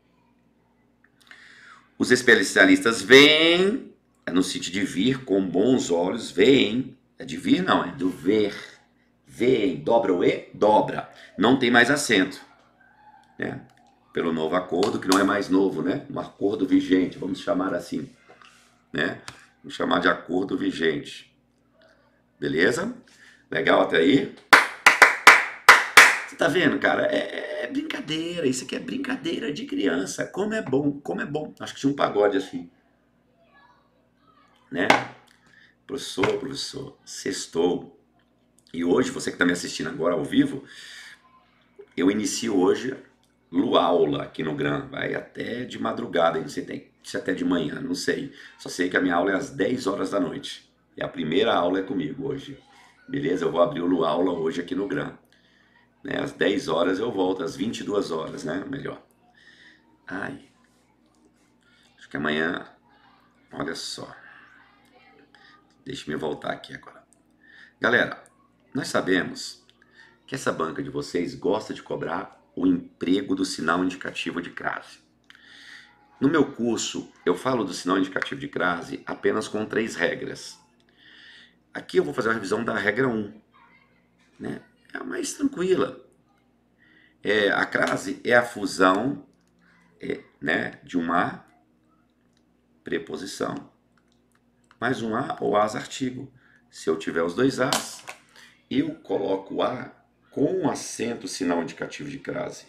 Os especialistas veem, é no sentido de vir com bons olhos, veem. É de vir, não, é do ver. Veem, dobra o E, dobra. Não tem mais acento. Né? Pelo novo acordo, que não é mais novo, né? Um acordo vigente, vamos chamar assim. Né? Vamos chamar de acordo vigente. Beleza? Legal até aí? Você tá vendo, cara? É brincadeira. Isso aqui é brincadeira de criança. Como é bom, como é bom. Acho que tinha um pagode assim. Né? Professor, sextou. E hoje, você que está me assistindo agora ao vivo, eu inicio hoje Luaula aqui no GRAM. Vai até de madrugada, não sei se até de manhã, não sei. Só sei que a minha aula é às 10 horas da noite. E a primeira aula é comigo hoje. Beleza? Eu vou abrir o Luaula hoje aqui no GRAM. Né? Às 10 horas eu volto, às 22 horas, né? Melhor. Ai. Acho que amanhã... Olha só. Deixa eu voltar aqui agora. Galera, nós sabemos que essa banca de vocês gosta de cobrar o emprego do sinal indicativo de crase. No meu curso, eu falo do sinal indicativo de crase apenas com 3 regras. Aqui eu vou fazer a revisão da regra 1. Né? É a mais tranquila. A crase é a fusão né, de uma preposição mais um A ou as artigo. Se eu tiver os 2 As, eu coloco o A com acento sinal indicativo de crase.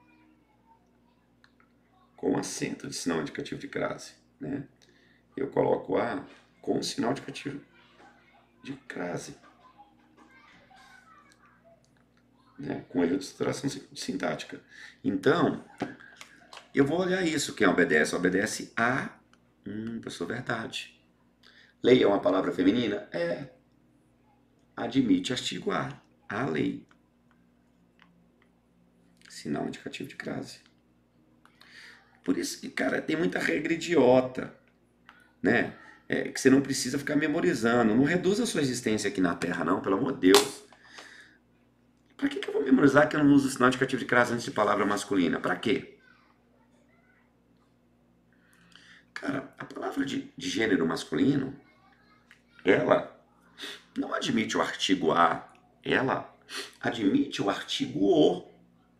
Com acento de sinal indicativo de crase. Né? Eu coloco A com sinal indicativo de crase. Né? Com erro de estruturação sintática. Então, eu vou olhar isso. Quem obedece? Obedece a... professor, verdade. Lei é uma palavra feminina? É. Admite artigo A. A lei. Sinal indicativo de crase. Por isso que, cara, tem muita regra idiota, né? Que você não precisa ficar memorizando. Não reduz a sua existência aqui na Terra, não, pelo amor de Deus. Pra que eu vou memorizar que eu não uso sinal indicativo de crase antes de palavra masculina? Pra quê? Cara, a palavra de gênero masculino, ela não admite o artigo A, ela admite o artigo O.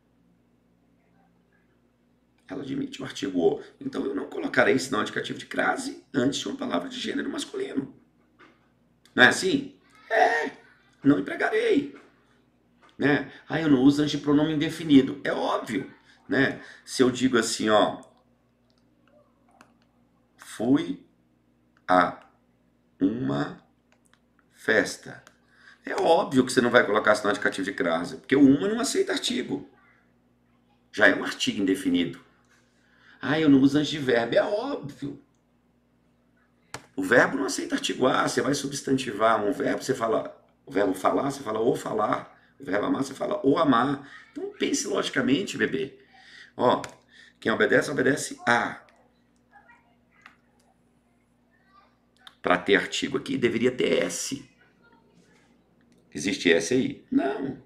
Ela admite o artigo O. Então eu não colocarei sinal indicativo de crase antes de uma palavra de gênero masculino. Não é assim? Não empregarei. Né? Eu não uso antes de pronome indefinido. É óbvio. Né? Se eu digo assim, ó, fui a uma festa. É óbvio que você não vai colocar sinal indicativo de crase, porque o uma não aceita artigo. Já é um artigo indefinido. Ah, eu não uso antes de verbo. É óbvio. O verbo não aceita artigo A. Você vai substantivar um verbo, você fala... O verbo falar, você fala o falar. O verbo amar, você fala o amar. Então pense logicamente, bebê. Ó, quem obedece, obedece a. Para ter artigo aqui, deveria ter S. Existe S aí? Não.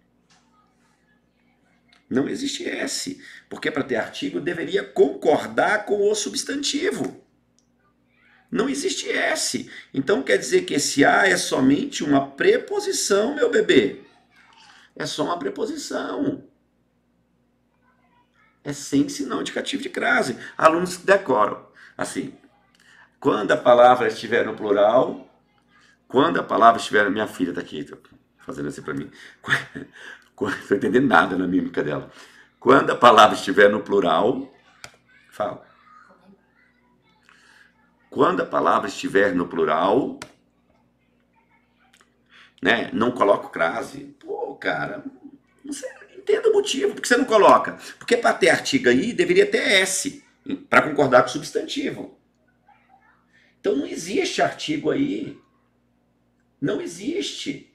Não existe S. Porque para ter artigo, deveria concordar com o substantivo. Não existe S. Então quer dizer que esse A é somente uma preposição, meu bebê. É só uma preposição. É sem sinal indicativo de crase. Alunos decoram. Assim, quando a palavra estiver no plural, quando a palavra estiver... Minha filha está aqui, tá fazendo assim para mim. Não estou entendendo nada na mímica dela. Quando a palavra estiver no plural, fala. Quando a palavra estiver no plural, né, não coloca o crase. Pô, cara, não sei, entenda o motivo. Por que você não coloca? Porque para ter artigo aí, deveria ter S, para concordar com o substantivo. Então não existe artigo aí. Não existe.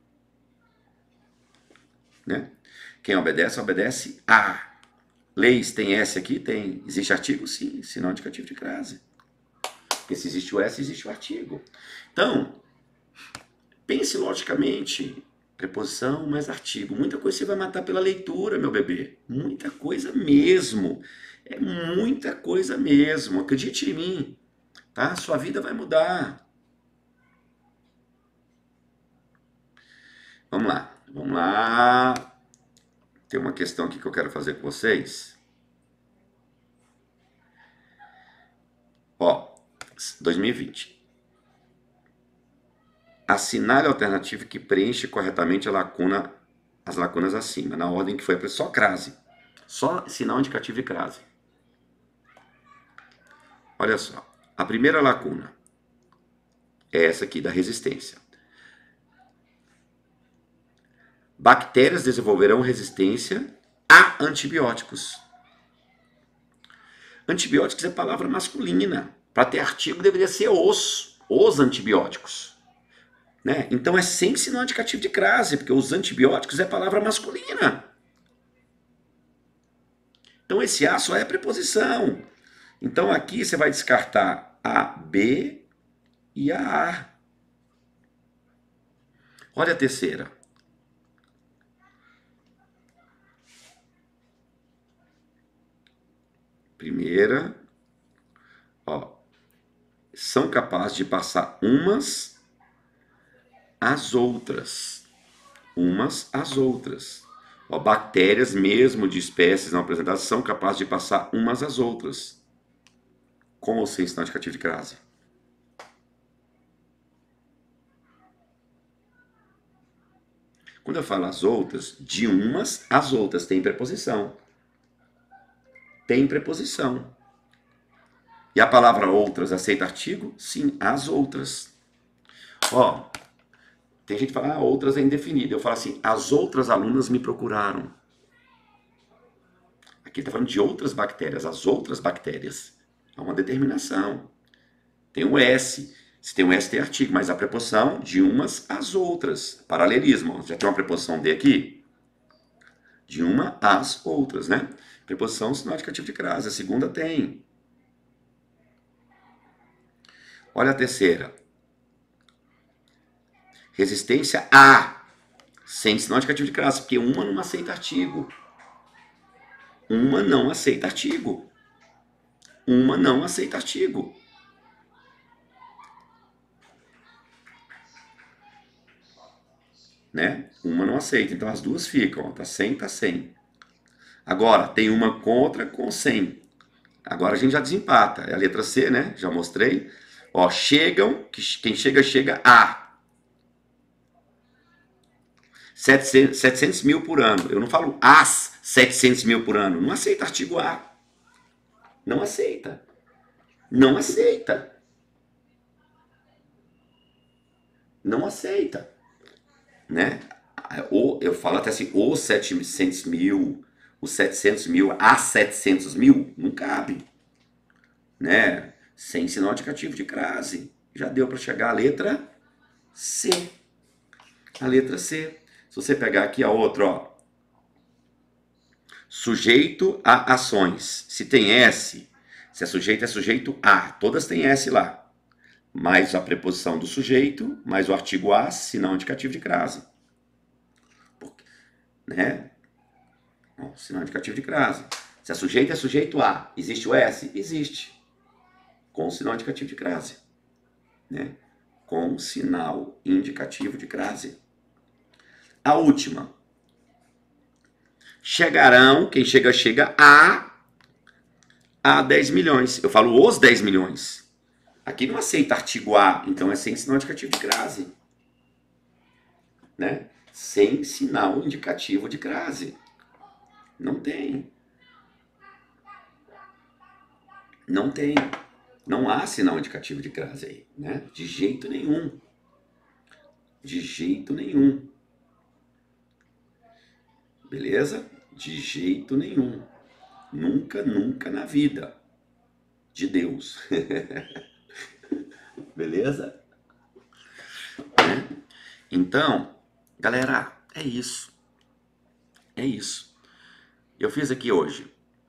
Né? Quem obedece, obedece a. Leis tem S aqui? Tem. Existe artigo? Sim, sinal indicativo de crase. Porque se existe o S, existe o artigo. Então, pense logicamente. Preposição mais artigo. Muita coisa você vai matar pela leitura, meu bebê. Muita coisa mesmo. É muita coisa mesmo. Acredite em mim. Tá? Sua vida vai mudar. Vamos lá. Vamos lá. Tem uma questão aqui que eu quero fazer com vocês. Ó, 2020. Assinale a alternativa que preenche corretamente as lacunas acima, na ordem que foi só crase. Só sinal indicativo de crase. Olha só. A primeira lacuna é essa aqui da resistência. Bactérias desenvolverão resistência a antibióticos. Antibióticos é palavra masculina. Para ter artigo deveria ser os antibióticos. Né? Então é sem sinal indicativo de crase, porque os antibióticos é palavra masculina. Então esse A só é preposição. Então aqui você vai descartar a B e a A. Olha a terceira. Primeira, ó, são capazes de passar umas às outras. Umas às outras. Ó, bactérias, mesmo de espécies não apresentadas, são capazes de passar umas às outras. Com ou sem sinal indicativo de crase. Quando eu falo as outras, de umas às outras, tem preposição. Tem preposição. E a palavra outras aceita artigo? Sim, as outras. Ó, tem gente que fala, outras é indefinida. Eu falo assim, as outras alunas me procuraram. Aqui está falando de outras bactérias, as outras bactérias. É uma determinação. Tem um S. Se tem um S, tem artigo, mas a preposição de umas às outras. Paralelismo. Já tem uma preposição de aqui? De uma às outras, né? Preposição, sinal indicativo de crase. A segunda tem. Olha a terceira. Resistência a. Sem sinal indicativo de crase, porque uma não aceita artigo. Uma não aceita artigo. Uma não aceita artigo. Né? Uma não aceita. Então as duas ficam. Tá sem, tá sem. Agora, tem uma contra com sem. Agora a gente já desempata. É a letra C, né? Já mostrei. Ó, chegam, quem chega, chega a. 700 mil por ano. Eu não falo as 700 mil por ano. Não aceita artigo A. Não aceita. Não aceita. Não aceita. Né? Ou eu falo até assim, os 700 mil, Os 700 mil a 700 mil não cabe, né? Sem sinal indicativo de crase. Já deu para chegar à letra C. A letra C. Se você pegar aqui a outra, ó. Sujeito a ações. Se tem S, se é sujeito a. Todas têm S lá. Mais a preposição do sujeito, mais o artigo a, sinal indicativo de crase. Né? Bom, sinal indicativo de crase. Se é sujeito a. Existe o S? Existe. Com sinal indicativo de crase. Né? Com sinal indicativo de crase. A última. Chegarão, quem chega a 10 milhões. Eu falo os 10 milhões. Aqui não aceita artigo A, então é sem sinal indicativo de crase. Né? Sem sinal indicativo de crase. Não tem. Não tem. Não há sinal indicativo de crase aí, né? De jeito nenhum. De jeito nenhum. Beleza? De jeito nenhum. Nunca, nunca na vida. De Deus. Beleza? Então, galera, é isso. É isso. Eu fiz aqui hoje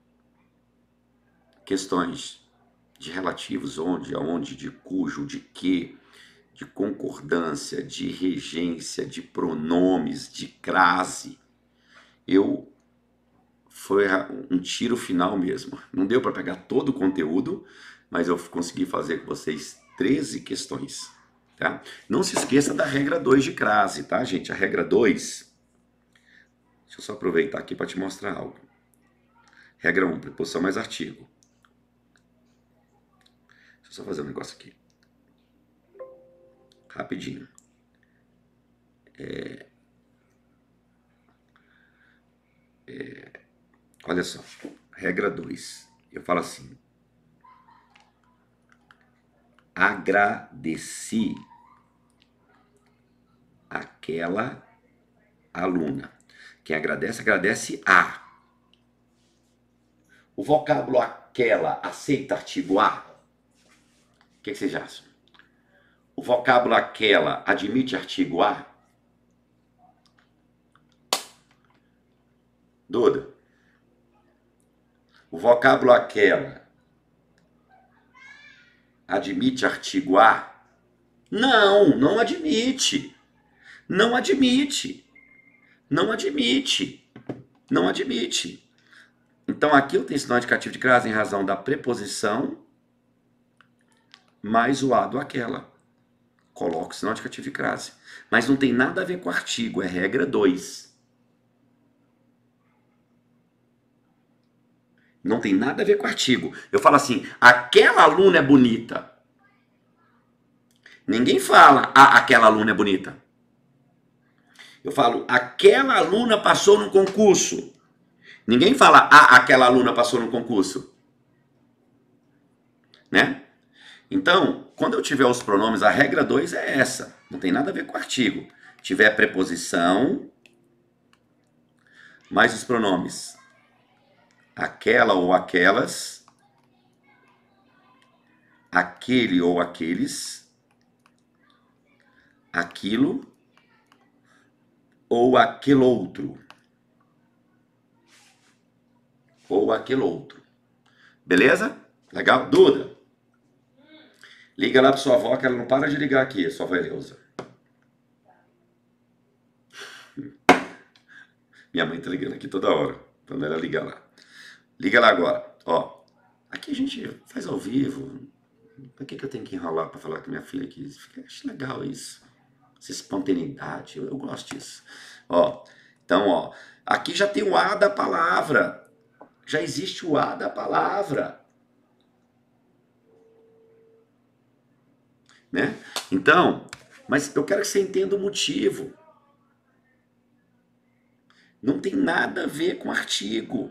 questões de relativos, onde, aonde, de cujo, de que, de concordância, de regência, de pronomes, de crase. Foi um tiro final mesmo. Não deu para pegar todo o conteúdo, mas eu consegui fazer com vocês 13 questões. Tá? Não se esqueça da regra 2 de crase, tá, gente? A regra 2, deixa eu só aproveitar aqui para te mostrar algo. Regra 1, preposição mais artigo. Deixa eu só fazer um negócio aqui. Rapidinho. Olha só, regra 2. Eu falo assim. Agradeci aquela aluna. Quem agradece, agradece a. O vocábulo aquela aceita artigo a? O que vocês acham? O vocábulo aquela admite artigo a? Duda? O vocábulo aquela admite artigo a? Não, não admite. Não admite. Não admite. Não admite. Então aqui eu tenho sinal indicativo de crase em razão da preposição mais o a do aquela. Coloco sinal indicativo de crase. Mas não tem nada a ver com o artigo, é regra 2. Não tem nada a ver com o artigo. Eu falo assim, aquela aluna é bonita. Ninguém fala, aquela aluna é bonita. Eu falo, aquela aluna passou no concurso. Ninguém fala, aquela aluna passou no concurso. Né? Então, quando eu tiver os pronomes, a regra 2 é essa. Não tem nada a ver com o artigo. Tiver preposição, mais os pronomes. Aquela ou aquelas, aquele ou aqueles, aquilo ou aquele outro. Ou aquele outro. Beleza? Legal? Duda, liga lá para sua avó que ela não para de ligar aqui, sua avó Eleusa. Minha mãe tá ligando aqui toda hora, quando ela liga lá. Liga lá agora. Ó, aqui a gente faz ao vivo. Por que eu tenho que enrolar para falar com minha filha aqui? Acho legal isso. Essa espontaneidade, eu gosto disso. Ó, então, ó, aqui já tem o A da palavra. Já existe o A da palavra. Né? Então, mas eu quero que você entenda o motivo. Não tem nada a ver com artigo.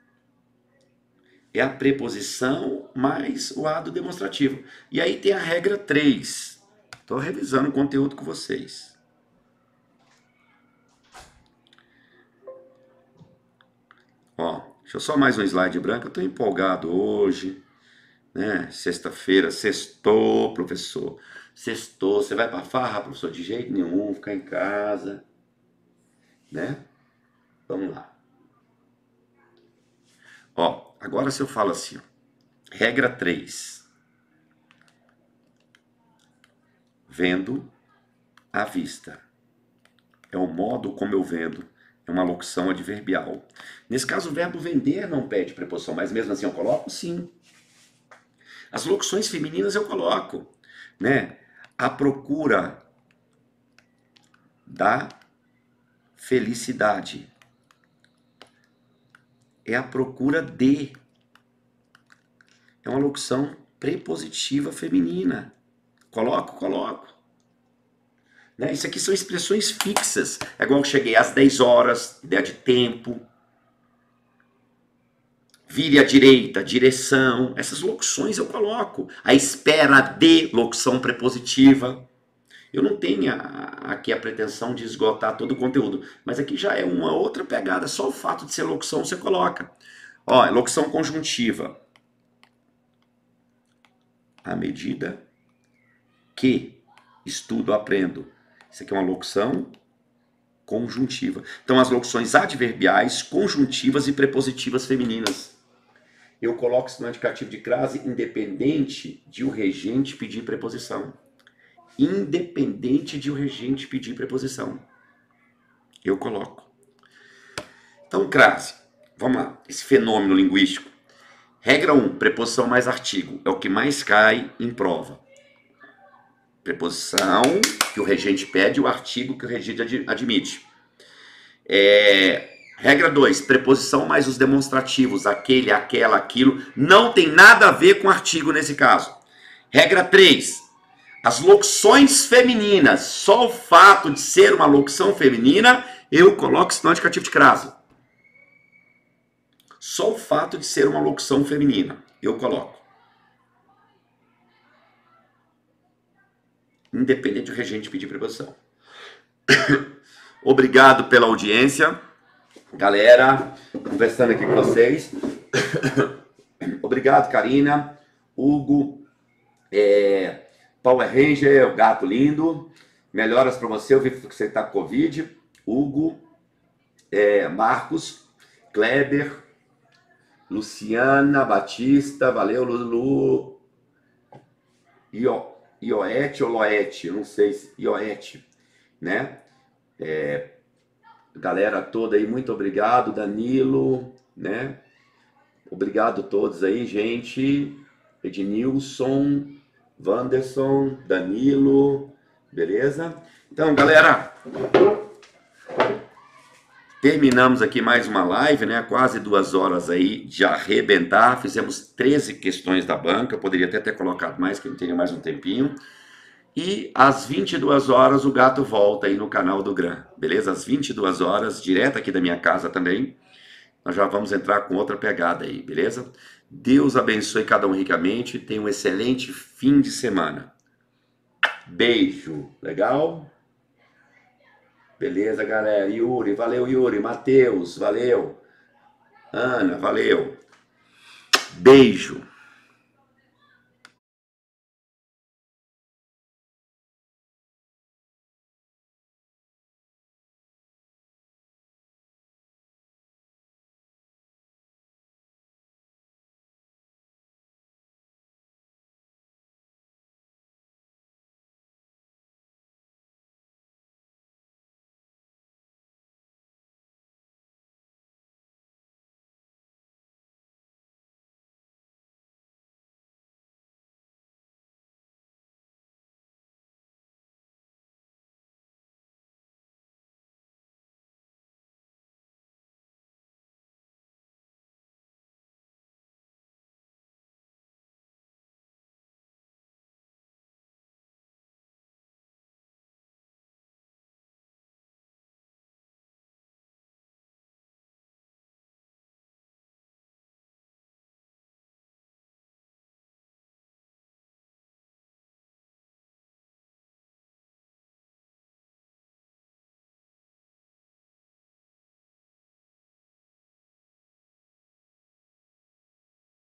É a preposição mais o A do demonstrativo. E aí tem a regra 3. Estou revisando o conteúdo com vocês. Ó, deixa eu só mais um slide branco. Eu tô empolgado hoje, né? Sexta-feira, sextou, professor. Sextou. Você vai pra farra, professor? De jeito nenhum, ficar em casa, né? Vamos lá. Ó, agora se eu falo assim, ó, regra 3. Vendo à vista. É o modo como eu vendo. É uma locução adverbial. Nesse caso, o verbo vender não pede preposição, mas mesmo assim eu coloco? Sim. As locuções femininas eu coloco, né? A procura da felicidade. É a procura de. É uma locução prepositiva feminina. Coloco, coloco. Né? Isso aqui são expressões fixas. É igual que cheguei às 10 horas, ideia de tempo. Vire à direita, direção. Essas locuções eu coloco. A espera de, locução prepositiva. Eu não tenho aqui a pretensão de esgotar todo o conteúdo, mas aqui já é uma outra pegada. Só o fato de ser locução você coloca. Ó, locução conjuntiva. À medida que estudo, aprendo. Isso aqui é uma locução conjuntiva. Então, as locuções adverbiais, conjuntivas e prepositivas femininas. Eu coloco isso no indicativo de crase independente de o regente pedir preposição. Independente de o regente pedir preposição. Eu coloco. Então, crase. Vamos lá. Esse fenômeno linguístico. Regra 1. Preposição mais artigo. É o que mais cai em prova. Preposição que o regente pede e o artigo que o regente admite. Regra 2, preposição mais os demonstrativos, aquele, aquela, aquilo, não tem nada a ver com artigo nesse caso. Regra 3, as locuções femininas, só o fato de ser uma locução feminina, eu coloco sinal indicativo de crase. Só o fato de ser uma locução feminina, eu coloco. Independente do regente pedir preposição. Obrigado pela audiência. Galera, conversando aqui com vocês. Obrigado, Karina, Hugo, Power Ranger, o gato lindo. Melhoras para você, eu vi que você está com Covid. Hugo, Marcos, Kleber, Luciana, Batista, valeu, Lulu, Ioete ou Loete, eu não sei se Ioete, né? Galera toda aí, muito obrigado, Danilo, né? Obrigado a todos aí, gente. Ednilson, Wanderson, Danilo, beleza? Então, galera, terminamos aqui mais uma live, né? Quase 2 horas aí de arrebentar. Fizemos 13 questões da banca. Eu poderia até ter colocado mais, que eu teria mais um tempinho. E às 22 horas o gato volta aí no canal do Gran, beleza? Às 22 horas, direto aqui da minha casa também. Nós já vamos entrar com outra pegada aí, beleza? Deus abençoe cada um ricamente. Tenha um excelente fim de semana. Beijo. Legal? Beleza, galera. Yuri, valeu, Yuri. Matheus, valeu. Ana, valeu. Beijo.